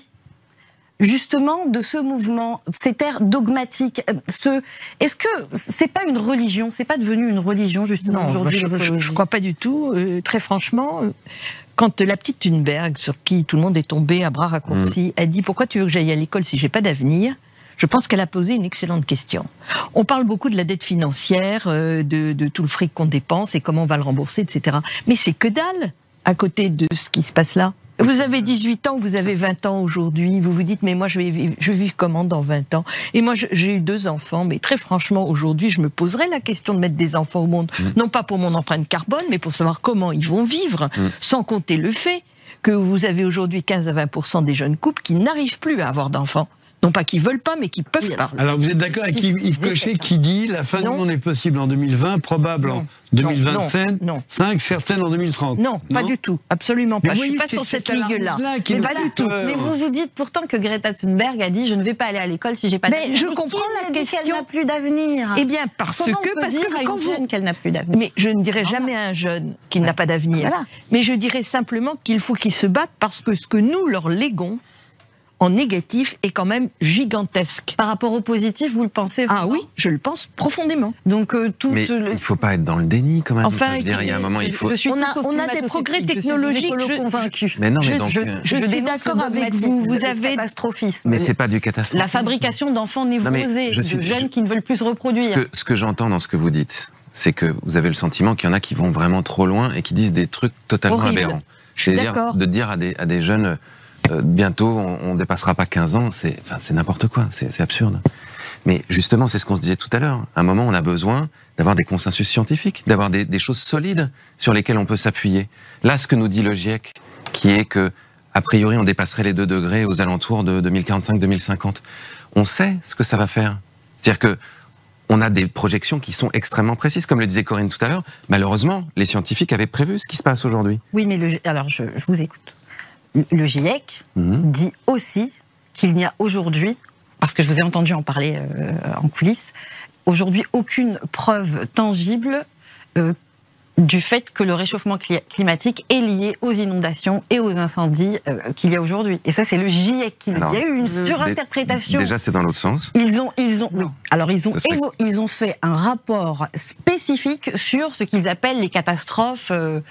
justement de ce mouvement, cet air dogmatique, ce... est-ce que c'est pas une religion, c'est pas devenu une religion justement aujourd'hui? Je ne crois pas du tout, euh, très franchement. Euh, quand la petite Thunberg, sur qui tout le monde est tombé à bras raccourcis, mmh. a dit « Pourquoi tu veux que j'aille à l'école si j'ai pas d'avenir ?» Je pense qu'elle a posé une excellente question. On parle beaucoup de la dette financière, euh, de, de tout le fric qu'on dépense et comment on va le rembourser, et cetera. Mais c'est que dalle à côté de ce qui se passe là. Vous avez dix-huit ans, vous avez vingt ans aujourd'hui, vous vous dites, mais moi je vais vivre, je vais vivre comment dans vingt ans? Et moi j'ai eu deux enfants, mais très franchement aujourd'hui je me poserais la question de mettre des enfants au monde, mmh. non pas pour mon empreinte carbone, mais pour savoir comment ils vont vivre, mmh. sans compter le fait que vous avez aujourd'hui quinze à vingt pour cent des jeunes couples qui n'arrivent plus à avoir d'enfants. Non pas qu'ils veulent pas, mais qu'ils peuvent pas. Alors vous êtes d'accord avec Yves Cochet qui dit la fin non. du monde est possible en deux mille vingt, probable non. en deux mille vingt-cinq, non. cinq, certaines en deux mille trente. Non, non, pas du tout, absolument pas. Mais je ne suis pas sur cette ligne-là. Mais pas du tout. Mais vous vous dites pourtant que Greta Thunberg a dit je ne vais pas aller à l'école si j'ai pas d'avenir. Mais je comprends la question. Qu'elle n'a plus d'avenir. Eh bien parce Comment que on peut parce dire que à quand une vous... jeune qu'elle n'a plus d'avenir. Mais je ne dirais jamais à un jeune qu'il n'a pas d'avenir. Voilà. Mais je dirais simplement qu'il faut qu'ils se battent parce que ce que nous leur léguons en négatif est quand même gigantesque. Par rapport au positif, vous le pensez vraiment? Ah oui, je le pense profondément. Donc euh, tout. Mais le... il ne faut pas être dans le déni quand même. Enfin, je veux dire, il y a un moment, il faut. Je suis on a, on a des progrès technologiques. Je suis convaincue. Mais non, mais je, donc, je, euh... je, je suis d'accord avec vous. Vous avez catastrophisme. Mais c'est pas du catastrophisme. La fabrication d'enfants névrosés, de suis... jeunes qui ne veulent plus se reproduire. Ce que, ce que j'entends dans ce que vous dites, c'est que vous avez le sentiment qu'il y en a qui vont vraiment trop loin et qui disent des trucs totalement Horrible. aberrants. Je suis d'accord. De dire à des, à des jeunes. Euh, bientôt, on ne dépassera pas quinze ans, c'est enfin, n'importe quoi, c'est absurde. Mais justement, c'est ce qu'on se disait tout à l'heure. À un moment, on a besoin d'avoir des consensus scientifiques, d'avoir des, des choses solides sur lesquelles on peut s'appuyer. Là, ce que nous dit le GIEC, qui est que, a priori, on dépasserait les deux degrés aux alentours de deux mille quarante-cinq deux mille cinquante. On sait ce que ça va faire. C'est-à-dire que on a des projections qui sont extrêmement précises, comme le disait Corinne tout à l'heure. Malheureusement, les scientifiques avaient prévu ce qui se passe aujourd'hui. Oui, mais le, alors je, je vous écoute. Le GIEC mmh. dit aussi qu'il n'y a aujourd'hui, parce que je vous ai entendu en parler euh, en coulisses, aujourd'hui aucune preuve tangible euh, du fait que le réchauffement climatique est lié aux inondations et aux incendies euh, qu'il y a aujourd'hui. Et ça, c'est le GIEC qui le dit. Il y a eu une surinterprétation. Déjà, c'est dans l'autre sens. Ils ont, ils ont, oui. Alors, ils ont, serait... ils ont fait un rapport spécifique sur ce qu'ils appellent les catastrophes euh,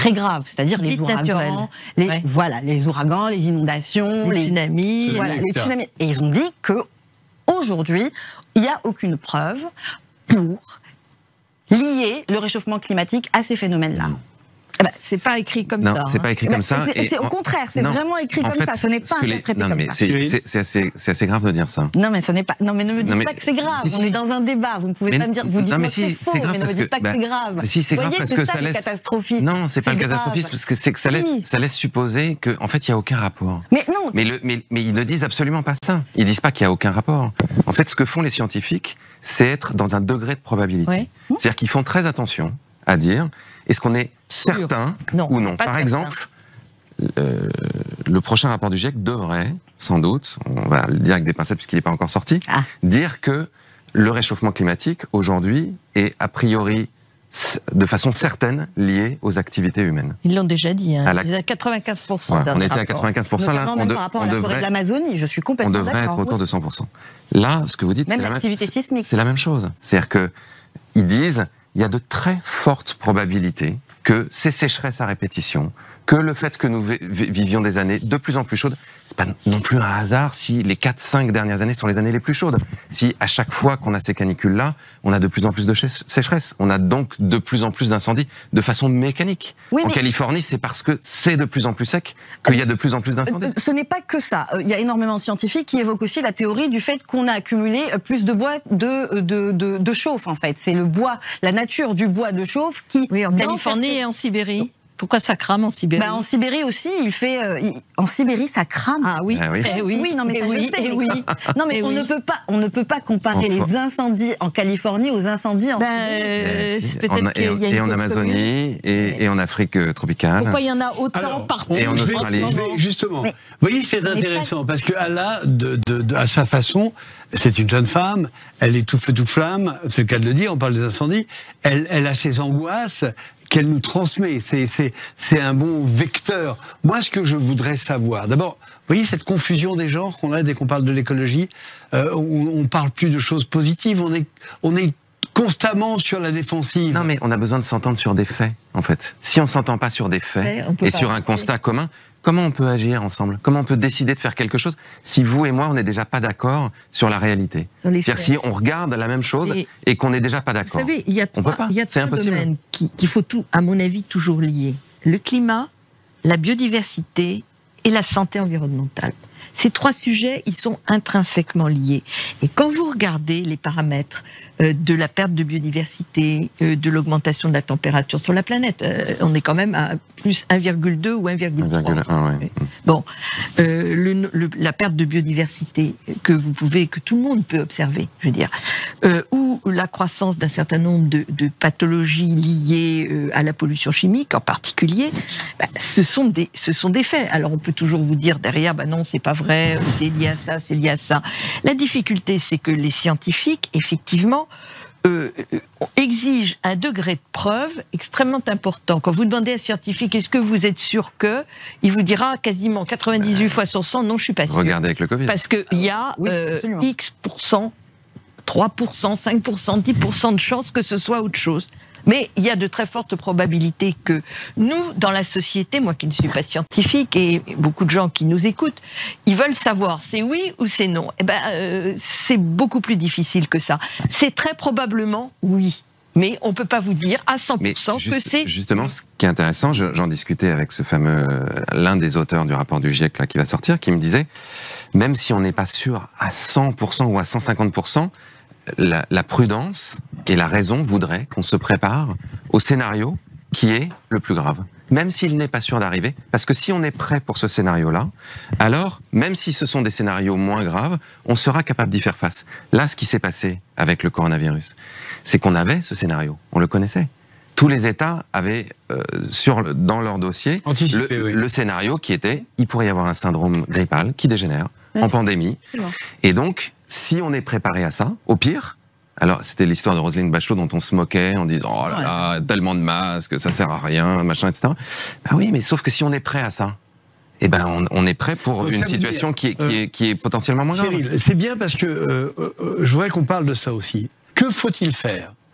très graves, c'est-à-dire les ouragans, les, ouais. voilà, les ouragans, les inondations, les, les tsunamis, voilà, les tsunamis. Et ils ont dit que aujourd'hui, il n'y a aucune preuve pour lier le réchauffement climatique à ces phénomènes-là. Eh ben, c'est pas écrit comme non, ça. Non, c'est hein. pas écrit comme ça. C'est au contraire, c'est vraiment écrit comme fait, ça. Ce n'est pas interprété non, comme mais ça. C'est assez, assez grave de dire ça. Non, mais ce n'est pas. Non, mais ne me dites non, mais, pas que c'est grave. Si, On si. est dans un débat. Vous ne pouvez mais, pas me dire. Vous dites non, mais que si, c'est faux, grave mais ne me dites pas que, bah, c'est grave. Mais si, c'est grave parce que ça laisse. Catastrophisme. Non, c'est pas le catastrophisme parce que c'est que ça laisse, ça laisse supposer que, en fait, il y a aucun rapport. Mais non. Mais le, mais, mais ils ne disent absolument pas ça. Ils disent pas qu'il y a aucun rapport. En fait, ce que font les scientifiques, c'est être dans un degré de probabilité. Oui. C'est-à-dire qu'ils font très attention à dire est-ce qu'on est Sûr. certain non, ou non. Par certain. exemple, euh, le prochain rapport du GIEC devrait, sans doute, on va le dire avec des pincettes puisqu'il n'est pas encore sorti, ah. dire que le réchauffement climatique aujourd'hui est a priori de façon certaine lié aux activités humaines. Ils l'ont déjà dit, hein. À la... Ils à quatre-vingt-quinze pour cent. Ouais, on était à quatre-vingt-quinze pour cent là. On, de, on devrait, de l'Amazonie, je suis complètement d'accord. On devrait être autour oui. de cent pour cent. Là, ce que vous dites, c'est la, la même chose. C'est-à-dire que ils disent, il y a de très fortes probabilités que ces sécheresses à répétition, que le fait que nous vivions des années de plus en plus chaudes, c'est pas non plus un hasard si les quatre cinq dernières années sont les années les plus chaudes. Si à chaque fois qu'on a ces canicules-là, on a de plus en plus de sécheresse, on a donc de plus en plus d'incendies de façon mécanique. Oui, en mais... Californie, c'est parce que c'est de plus en plus sec qu'il y a de plus en plus d'incendies. Ce n'est pas que ça. Il y a énormément de scientifiques qui évoquent aussi la théorie du fait qu'on a accumulé plus de bois de, de, de, de chauffe, en fait. C'est le bois, la nature du bois de chauffe qui... Oui, en Californie et en Sibérie. Pourquoi ça crame en Sibérie? Bah, en Sibérie aussi, il fait. Euh, il, en Sibérie, ça crame. Ah oui. Ah oui. Eh oui. oui, non mais eh ça, oui. je sais, Eh oui. Non mais eh on oui. ne peut pas, on ne peut pas comparer enfin. les incendies en Californie aux incendies en ben, Sibérie. Euh, c'est peut-être qu'il y a et, une et en Amazonie et, et en Afrique tropicale. Pourquoi il y en a autant Alors, partout? Et en Australie. Justement. Mais, vous voyez, c'est intéressant pas... parce que Allah, de, de, de, à sa façon, c'est une jeune femme, elle est tout feu tout flamme, c'est le cas de le dire, on parle des incendies, elle, elle a ses angoisses qu'elle nous transmet, c'est, c'est, c'est un bon vecteur. Moi, ce que je voudrais savoir, d'abord, vous voyez cette confusion des genres qu'on a dès qu'on parle de l'écologie, euh, on, on parle plus de choses positives, on est, on est constamment sur la défensive. Non mais on a besoin de s'entendre sur des faits, en fait. Si on s'entend pas sur des faits ouais, et sur un constat commun, comment on peut agir ensemble? Comment on peut décider de faire quelque chose si vous et moi, on n'est déjà pas d'accord sur la réalité? C'est-à-dire si on regarde la même chose et, et qu'on n'est déjà pas d'accord. Vous savez, il y a trois, il y a trois domaines qu'il faut, tout, à mon avis, toujours lier. Le climat, la biodiversité et la santé environnementale. Ces trois sujets, ils sont intrinsèquement liés. Et quand vous regardez les paramètres euh, de la perte de biodiversité, euh, de l'augmentation de la température sur la planète, euh, on est quand même à plus un virgule deux ou un virgule trois. un virgule un, ouais. Bon, euh, le, le, la perte de biodiversité que vous pouvez, que tout le monde peut observer, je veux dire, euh, ou la croissance d'un certain nombre de, de pathologies liées euh, à la pollution chimique en particulier, bah, ce sont des, ce sont des faits. Alors on peut toujours vous dire derrière, bah non, c'est pas vrai, c'est lié à ça, c'est lié à ça. La difficulté, c'est que les scientifiques, effectivement, euh, exigent un degré de preuve extrêmement important. Quand vous demandez à un scientifique, est-ce que vous êtes sûr que, il vous dira quasiment quatre-vingt-dix-huit fois sur cent, non, je suis pas sûr. Regardez avec le Covid. Parce qu'il y a oui, euh, X pour cent, trois pour cent, cinq pour cent, dix pour cent de chances que ce soit autre chose. Mais il y a de très fortes probabilités que nous, dans la société, moi qui ne suis pas scientifique et beaucoup de gens qui nous écoutent, ils veulent savoir c'est oui ou c'est non. Eh ben, euh, c'est beaucoup plus difficile que ça. C'est très probablement oui. Mais on ne peut pas vous dire à cent pour cent juste, que c'est... Justement, ce qui est intéressant, j'en discutais avec ce fameux, l'un des auteurs du rapport du GIEC là, qui va sortir, qui me disait, même si on n'est pas sûr à cent pour cent ou à cent cinquante pour cent, La, la prudence et la raison voudraient qu'on se prépare au scénario qui est le plus grave, même s'il n'est pas sûr d'arriver, parce que si on est prêt pour ce scénario-là, alors, même si ce sont des scénarios moins graves, on sera capable d'y faire face. Là, ce qui s'est passé avec le coronavirus, c'est qu'on avait ce scénario, on le connaissait. Tous les États avaient euh, sur, dans leur dossier Anticipé, le, oui. le scénario qui était, il pourrait y avoir un syndrome grippal qui dégénère en pandémie. Et donc, si on est préparé à ça, au pire, alors c'était l'histoire de Roselyne Bachelot dont on se moquait en disant oh là là, tellement de masques, ça sert à rien, machin, et cetera. Ben oui, mais sauf que si on est prêt à ça, eh ben on, on est prêt pour Donc, une ça situation dire, qui est, qui, euh, est, qui est potentiellement moins grave. Cyril, c'est bien parce que euh, euh, je voudrais qu'on parle de ça aussi. Que faut-il faire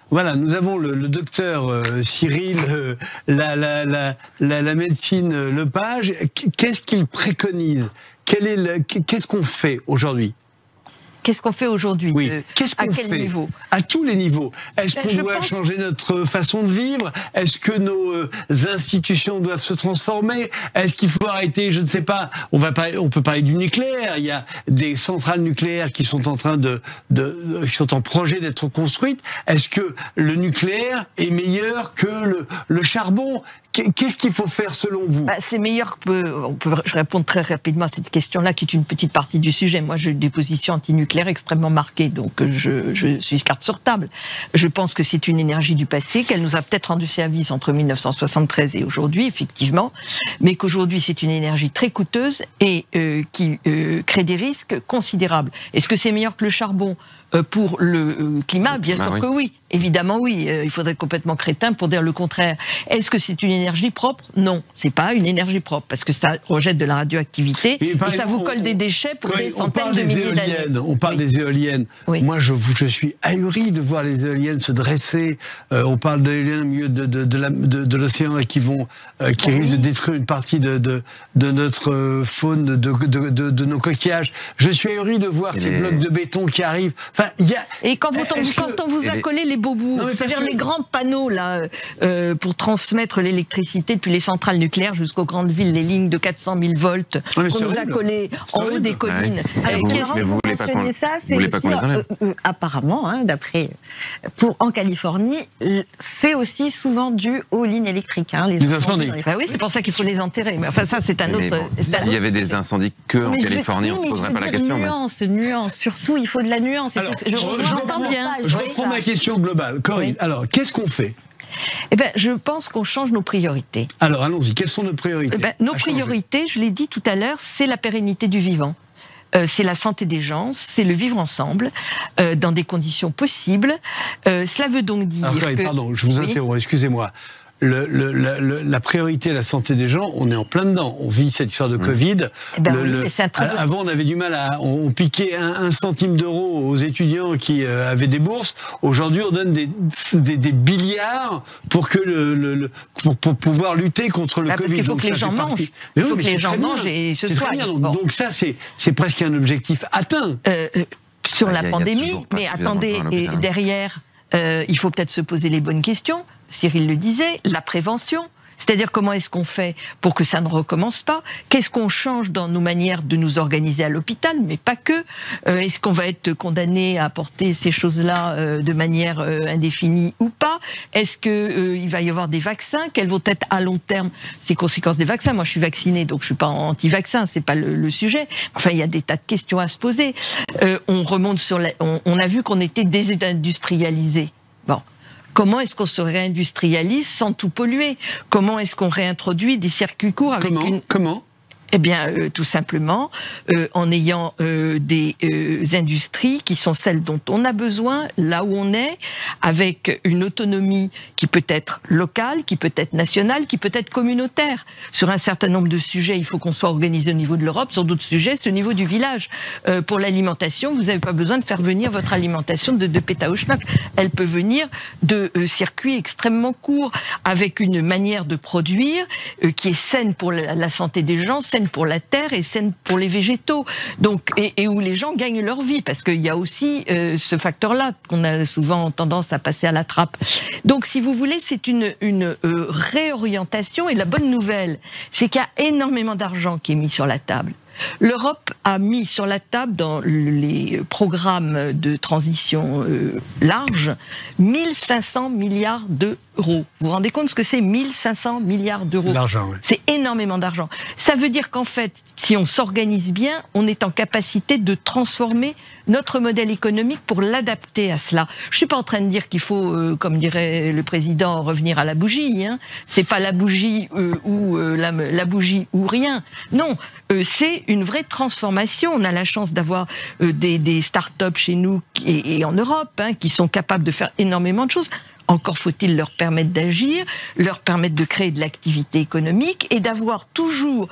Voilà, nous avons le, le docteur euh, Cyril, euh, la, la, la, la, la médecine euh, Lepage. Qu'est-ce qu'il préconise? Quel est le, qu'est-ce qu'on fait aujourd'hui? Qu'est-ce qu'on fait aujourd'hui? Oui. euh, Qu'est-ce qu'on À quel fait niveau? À tous les niveaux. Est-ce Ben, qu'on je doit pense- changer notre façon de vivre? Est-ce que nos euh, institutions doivent se transformer? Est-ce qu'il faut arrêter? Je ne sais pas. On va pas, on peut parler du nucléaire. Il y a des centrales nucléaires qui sont en train de, de, de qui sont en projet d'être construites. Est-ce que le nucléaire est meilleur que le, le charbon? Qu'est-ce qu'il faut faire selon vous? Bah, c'est meilleur que... On peut, je réponds très rapidement à cette question-là, qui est une petite partie du sujet. Moi, j'ai des positions antinucléaires extrêmement marquées, donc je, je suis carte sur table. Je pense que c'est une énergie du passé, qu'elle nous a peut-être rendu service entre mille neuf cent soixante-treize et aujourd'hui, effectivement, mais qu'aujourd'hui, c'est une énergie très coûteuse et euh, qui euh, crée des risques considérables. Est-ce que c'est meilleur que le charbon euh, pour le euh, climat? Bien Bah sûr oui. que oui. Évidemment, oui. Euh, il faudrait être complètement crétin pour dire le contraire. Est-ce que c'est une énergie propre? Non, c'est pas une énergie propre parce que ça rejette de la radioactivité Mais et par ça exemple, vous colle on- des déchets pour Quand des on centaines parle de des milliers d'années. éoliennes, on parle Oui. des éoliennes. Oui. Moi, je, je suis ahuri de voir les éoliennes se dresser. Euh, on parle d'éoliennes au milieu de, de, de la- de- de l'océan et qui vont, euh, qui Oui. risquent de détruire une partie de, de, de notre euh, faune, de, de, de, de nos coquillages. Je suis ahuri de voir Et ces les- blocs de béton qui arrivent. Enfin, il y a. Et quand, vous, Est-ce quand que- on vous et a les- collé les beaux bouts, Non, mais c'est-à-dire parce que- les grands panneaux là, euh, pour transmettre l'électricité depuis les centrales nucléaires jusqu'aux grandes villes, les lignes de quatre cent mille volts Non, mais qu'on c'est nous a horrible. collées C'est en haut horrible. des collines. Ouais. Euh, Alors, vous, qu'est-ce- mais vous vous voulez pas qu'on- mentionnez ça, vous c'est voulez pas aussi, qu'on les enlève euh, euh, apparemment, hein, d'après, pour en Californie, l- c'est aussi souvent dû aux lignes électriques, hein, les, Les incendies. dans les- Bah oui, c'est pour ça qu'il faut les enterrer. Mais enfin, ça, c'est un Mais autre. bon, c'est un s'il y autre avait des sujet. incendies que en Mais je veux- Californie, oui, on mais ne je poserait veux pas la dire question. mais- nuance, nuance. Surtout, il faut de la nuance. Et Alors, c'est- je, je- rejoins je vraiment reprends bien. pas, Je oui, reprends ça. ma question globale. Corinne, Oui. alors, qu'est-ce qu'on fait? Eh ben, je pense qu'on change nos priorités. Alors, allons-y. Quelles sont nos priorités? Eh ben, nos à changer? priorités, je l'ai dit tout à l'heure, c'est la pérennité du vivant. Euh, c'est la santé des gens, c'est le vivre ensemble, euh, dans des conditions possibles. Euh, cela veut donc dire Alors, Corinne, que... pardon, je vous Oui. interromps, excusez-moi. Le, le, le- le- la priorité à la santé des gens, on est en plein dedans. On vit cette histoire de Covid. Eh ben Le- oui, le- mais c'est un très beau- avant, on avait du mal à. On, on piquait un, un centime d'euro aux étudiants qui euh, avaient des bourses. Aujourd'hui, on donne des, des, des milliards pour, que le, le- le- pour, pour pouvoir lutter contre le Ah, parce Covid. qu'il faut Donc, que les ça gens fait partie- mangent. Mais Il oui, faut mais que les c'est gens très bien. mangent et se C'est très soignent. bien. Donc, Bon. donc ça, c'est c'est presque un objectif atteint. Euh, euh, sur Ah, la il y a- il y a pandémie, toujours pas mais suffisamment de attendez, gens à et l'hôpital. derrière, euh, il faut peut-être se poser les bonnes questions. Cyril le disait, la prévention. C'est-à-dire comment est-ce qu'on fait pour que ça ne recommence pas? Qu'est-ce qu'on change dans nos manières de nous organiser à l'hôpital, mais pas que? Euh, Est-ce qu'on va être condamné à porter ces choses-là euh, de manière euh, indéfinie ou pas? Est-ce que euh, il va y avoir des vaccins? Quelles vont être à long terme ces conséquences des vaccins? Moi, je suis vaccinée, donc je suis pas anti-vaccin, c'est pas le, le sujet. Enfin, il y a des tas de questions à se poser. Euh, on remonte sur la, on, on a vu qu'on était désindustrialisé. Bon. Comment est-ce qu'on se réindustrialise sans tout polluer? Comment est-ce qu'on réintroduit des circuits courts avec Comment une... Comment Eh bien, euh, tout simplement, euh, en ayant euh, des euh, industries qui sont celles dont on a besoin, là où on est, avec une autonomie qui peut être locale, qui peut être nationale, qui peut être communautaire. Sur un certain nombre de sujets, il faut qu'on soit organisé au niveau de l'Europe. Sur d'autres sujets, c'est au niveau du village. Euh, pour l'alimentation, vous n'avez pas besoin de faire venir votre alimentation de, de Pétaouchnok. Elle peut venir de euh, circuits extrêmement courts, avec une manière de produire euh, qui est saine pour la, la santé des gens, saine pour la terre et saine pour les végétaux. Donc, et, et où les gens gagnent leur vie, parce qu'il y a aussi euh, ce facteur-là qu'on a souvent tendance à passer à la trappe. Donc, si vous voulez, c'est une, une euh, réorientation. Et la bonne nouvelle, c'est qu'il y a énormément d'argent qui est mis sur la table. L'Europe a mis sur la table, dans les programmes de transition euh, large, mille cinq cents milliards d'euros. Vous vous rendez compte ce que c'est, mille cinq cents milliards d'euros? L'argent, oui. C'est énormément d'argent. Ça veut dire qu'en fait, si on s'organise bien, on est en capacité de transformer notre modèle économique pour l'adapter à cela. Je suis pas en train de dire qu'il faut, euh, comme dirait le président, revenir à la bougie. Hein. C'est pas la bougie euh, ou euh, la, la bougie ou rien. Non, euh, c'est une vraie transformation. On a la chance d'avoir euh, des, des start-up chez nous qui, et, et en Europe hein, qui sont capables de faire énormément de choses. Encore faut-il leur permettre d'agir, leur permettre de créer de l'activité économique et d'avoir toujours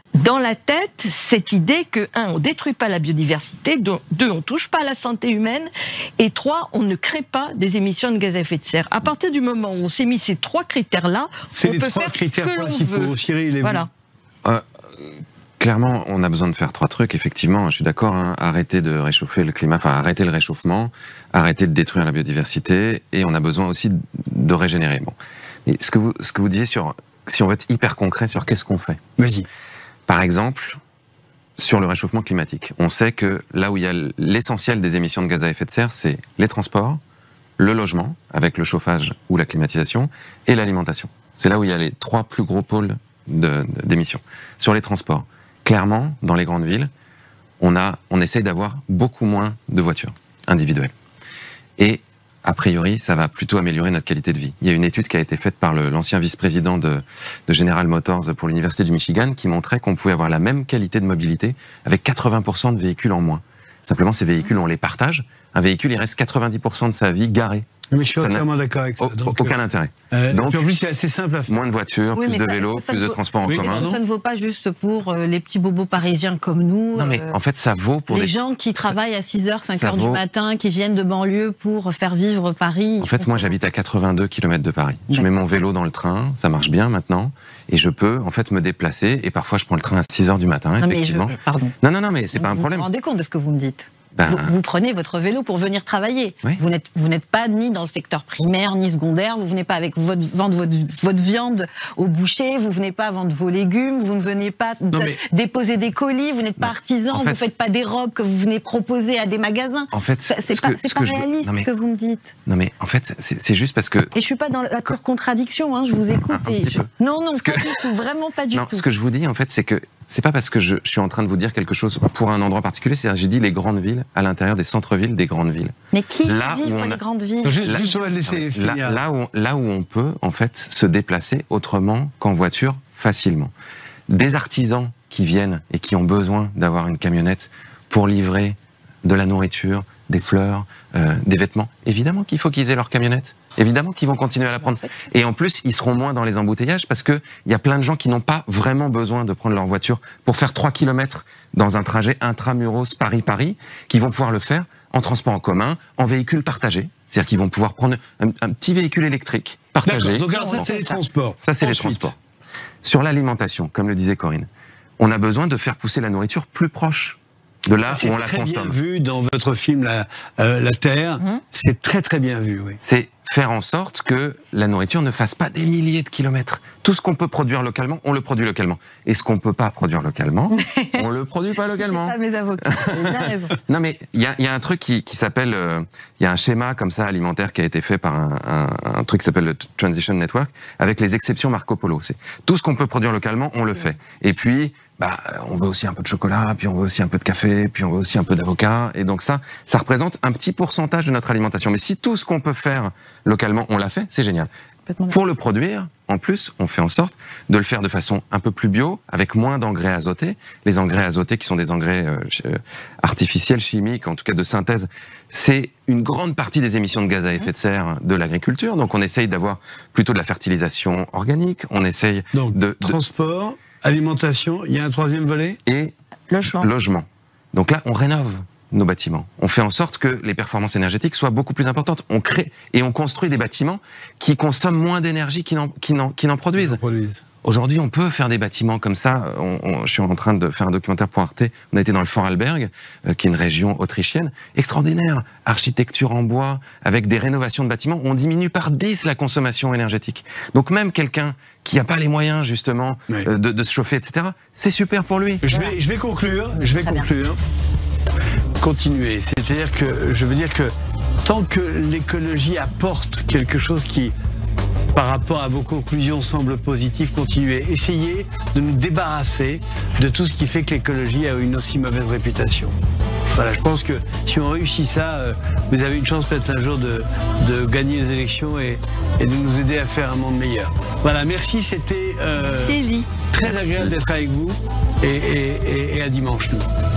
dans la tête cette idée que, un, on ne détruit pas la biodiversité, deux, on ne touche pas à la santé humaine, et trois, on ne crée pas des émissions de gaz à effet de serre. À partir du moment où on s'est mis ces trois critères-là, on les peut trois faire critères ce que l'on principaux. veut. Cyril, et voilà. Euh, clairement, on a besoin de faire trois trucs, effectivement, je suis d'accord, hein, arrêter de réchauffer le climat, enfin arrêter le réchauffement, arrêter de détruire la biodiversité, et on a besoin aussi de régénérer. Bon. Mais ce que vous, ce que vous disiez sur, si on veut être hyper concret sur qu'est-ce qu'on fait. Vas-y. Par exemple, sur le réchauffement climatique, on sait que là où il y a l'essentiel des émissions de gaz à effet de serre, c'est les transports, le logement, avec le chauffage ou la climatisation, et l'alimentation. C'est là où il y a les trois plus gros pôles d'émissions. Sur les transports, clairement, dans les grandes villes, on, a, on essaye d'avoir beaucoup moins de voitures individuelles. Et a priori, ça va plutôt améliorer notre qualité de vie. Il y a une étude qui a été faite par l'ancien vice-président de, de General Motors pour l'Université du Michigan qui montrait qu'on pouvait avoir la même qualité de mobilité avec quatre-vingts pour cent de véhicules en moins. Simplement, ces véhicules, on les partage. Un véhicule, il reste quatre-vingt-dix pour cent de sa vie garé. Mais je suis entièrement d'accord avec ça. Donc, aucun euh, intérêt. Euh, Donc, en plus, c'est assez simple à faire. Moins de voitures, oui, plus de ça, vélos, ça plus de vaut... transports en oui, commun. Ça ne vaut pas juste pour euh, les petits bobos parisiens comme nous. Non, mais euh, en fait, ça vaut pour les des... gens qui travaillent à six heures, cinq ça heures du vaut... matin, qui viennent de banlieue pour faire vivre Paris. En fait, moi, j'habite à quatre-vingt-deux kilomètres de Paris. Je mets mon vélo dans le train, ça marche bien maintenant, et je peux, en fait, me déplacer, et parfois, je prends le train à six heures du matin, non, effectivement. Mais je... Pardon. Non, non, non, mais c'est pas un problème. Vous vous rendez compte de ce que vous me dites? Ben... Vous, vous prenez votre vélo pour venir travailler. Oui. Vous n'êtes vous n'êtes pas ni dans le secteur primaire ni secondaire. Vous venez pas avec votre vendre votre, votre viande au boucher. Vous venez pas vendre vos légumes. Vous ne venez pas non, mais... déposer des colis. Vous n'êtes pas artisan. En fait... Vous faites pas des robes que vous venez proposer à des magasins. En fait, c'est pas, c'est pas réaliste ce que vous me dites. Non mais en fait, c'est juste parce que. Et je suis pas dans la pure contradiction. Hein, je vous écoute. Un, un et je... Non non pas que... du tout. Vraiment pas du non, tout. Ce que je vous dis en fait, c'est que c'est pas parce que je, je suis en train de vous dire quelque chose pour un endroit particulier, c'est j'ai dit les grandes villes à l'intérieur des centres-villes des grandes villes. Mais qui là vit dans a... les grandes villes? Juste, là, juste on va laisser là, finir. Là où, là où on peut en fait se déplacer autrement qu'en voiture facilement. Des artisans qui viennent et qui ont besoin d'avoir une camionnette pour livrer de la nourriture, des fleurs, euh, des vêtements, évidemment qu'il faut qu'ils aient leur camionnette. Évidemment qu'ils vont continuer à la prendre. Et en plus, ils seront moins dans les embouteillages parce que il y a plein de gens qui n'ont pas vraiment besoin de prendre leur voiture pour faire trois kilomètres dans un trajet intramuros Paris-Paris, qui vont pouvoir le faire en transport en commun, en véhicule partagé. C'est-à-dire qu'ils vont pouvoir prendre un, un petit véhicule électrique partagé. Donc alors ça, c'est les transports. Ça, c'est les transports. Sur l'alimentation, comme le disait Corinne, on a besoin de faire pousser la nourriture plus proche de là où on la consomme. C'est très bien vu dans votre film La, euh, la Terre. Mmh. C'est très très bien vu, oui. C'est faire en sorte que la nourriture ne fasse pas des milliers de kilomètres. Tout ce qu'on peut produire localement, on le produit localement. Et ce qu'on peut pas produire localement, on le produit pas localement. C'est pas mes avocats, vous avez bien raison. Non mais il y a, y a un truc qui, qui s'appelle, il euh, y a un schéma comme ça alimentaire qui a été fait par un, un, un truc qui s'appelle le Transition Network, avec les exceptions Marco Polo. C'est tout ce qu'on peut produire localement, on le fait. Et puis bah, on veut aussi un peu de chocolat, puis on veut aussi un peu de café, puis on veut aussi un peu d'avocat. Et donc ça, ça représente un petit pourcentage de notre alimentation. Mais si tout ce qu'on peut faire localement, on l'a fait, c'est génial. Pour le produire, en plus, on fait en sorte de le faire de façon un peu plus bio, avec moins d'engrais azotés. Les engrais azotés qui sont des engrais euh, artificiels, chimiques, en tout cas de synthèse, c'est une grande partie des émissions de gaz à effet de serre de l'agriculture. Donc on essaye d'avoir plutôt de la fertilisation organique, on essaye donc, de... transport, alimentation, il y a un troisième volet? Et logement. logement. Donc là, on rénove nos bâtiments. On fait en sorte que les performances énergétiques soient beaucoup plus importantes. On crée et on construit des bâtiments qui consomment moins d'énergie qu'ils n'en, qu'ils n'en, qu'ils n'en produisent. produisent. Aujourd'hui, on peut faire des bâtiments comme ça. On, on, je suis en train de faire un documentaire pour Arte. On a été dans le Vorarlberg, euh, qui est une région autrichienne, extraordinaire. Architecture en bois, avec des rénovations de bâtiments. On diminue par dix la consommation énergétique. Donc même quelqu'un qui n'a pas les moyens, justement, oui. euh, de, de se chauffer, et cetera, c'est super pour lui. Je vais, je vais conclure. Je vais conclure. Continuer. C'est-à-dire que je veux dire que tant que l'écologie apporte quelque chose qui, par rapport à vos conclusions, semble positif, continuez. Essayez de nous débarrasser de tout ce qui fait que l'écologie a une aussi mauvaise réputation. Voilà, je pense que si on réussit ça, vous avez une chance peut-être un jour de, de gagner les élections et, et de nous aider à faire un monde meilleur. Voilà, merci, c'était euh, très agréable d'être avec vous et, et, et, et à dimanche. Nous.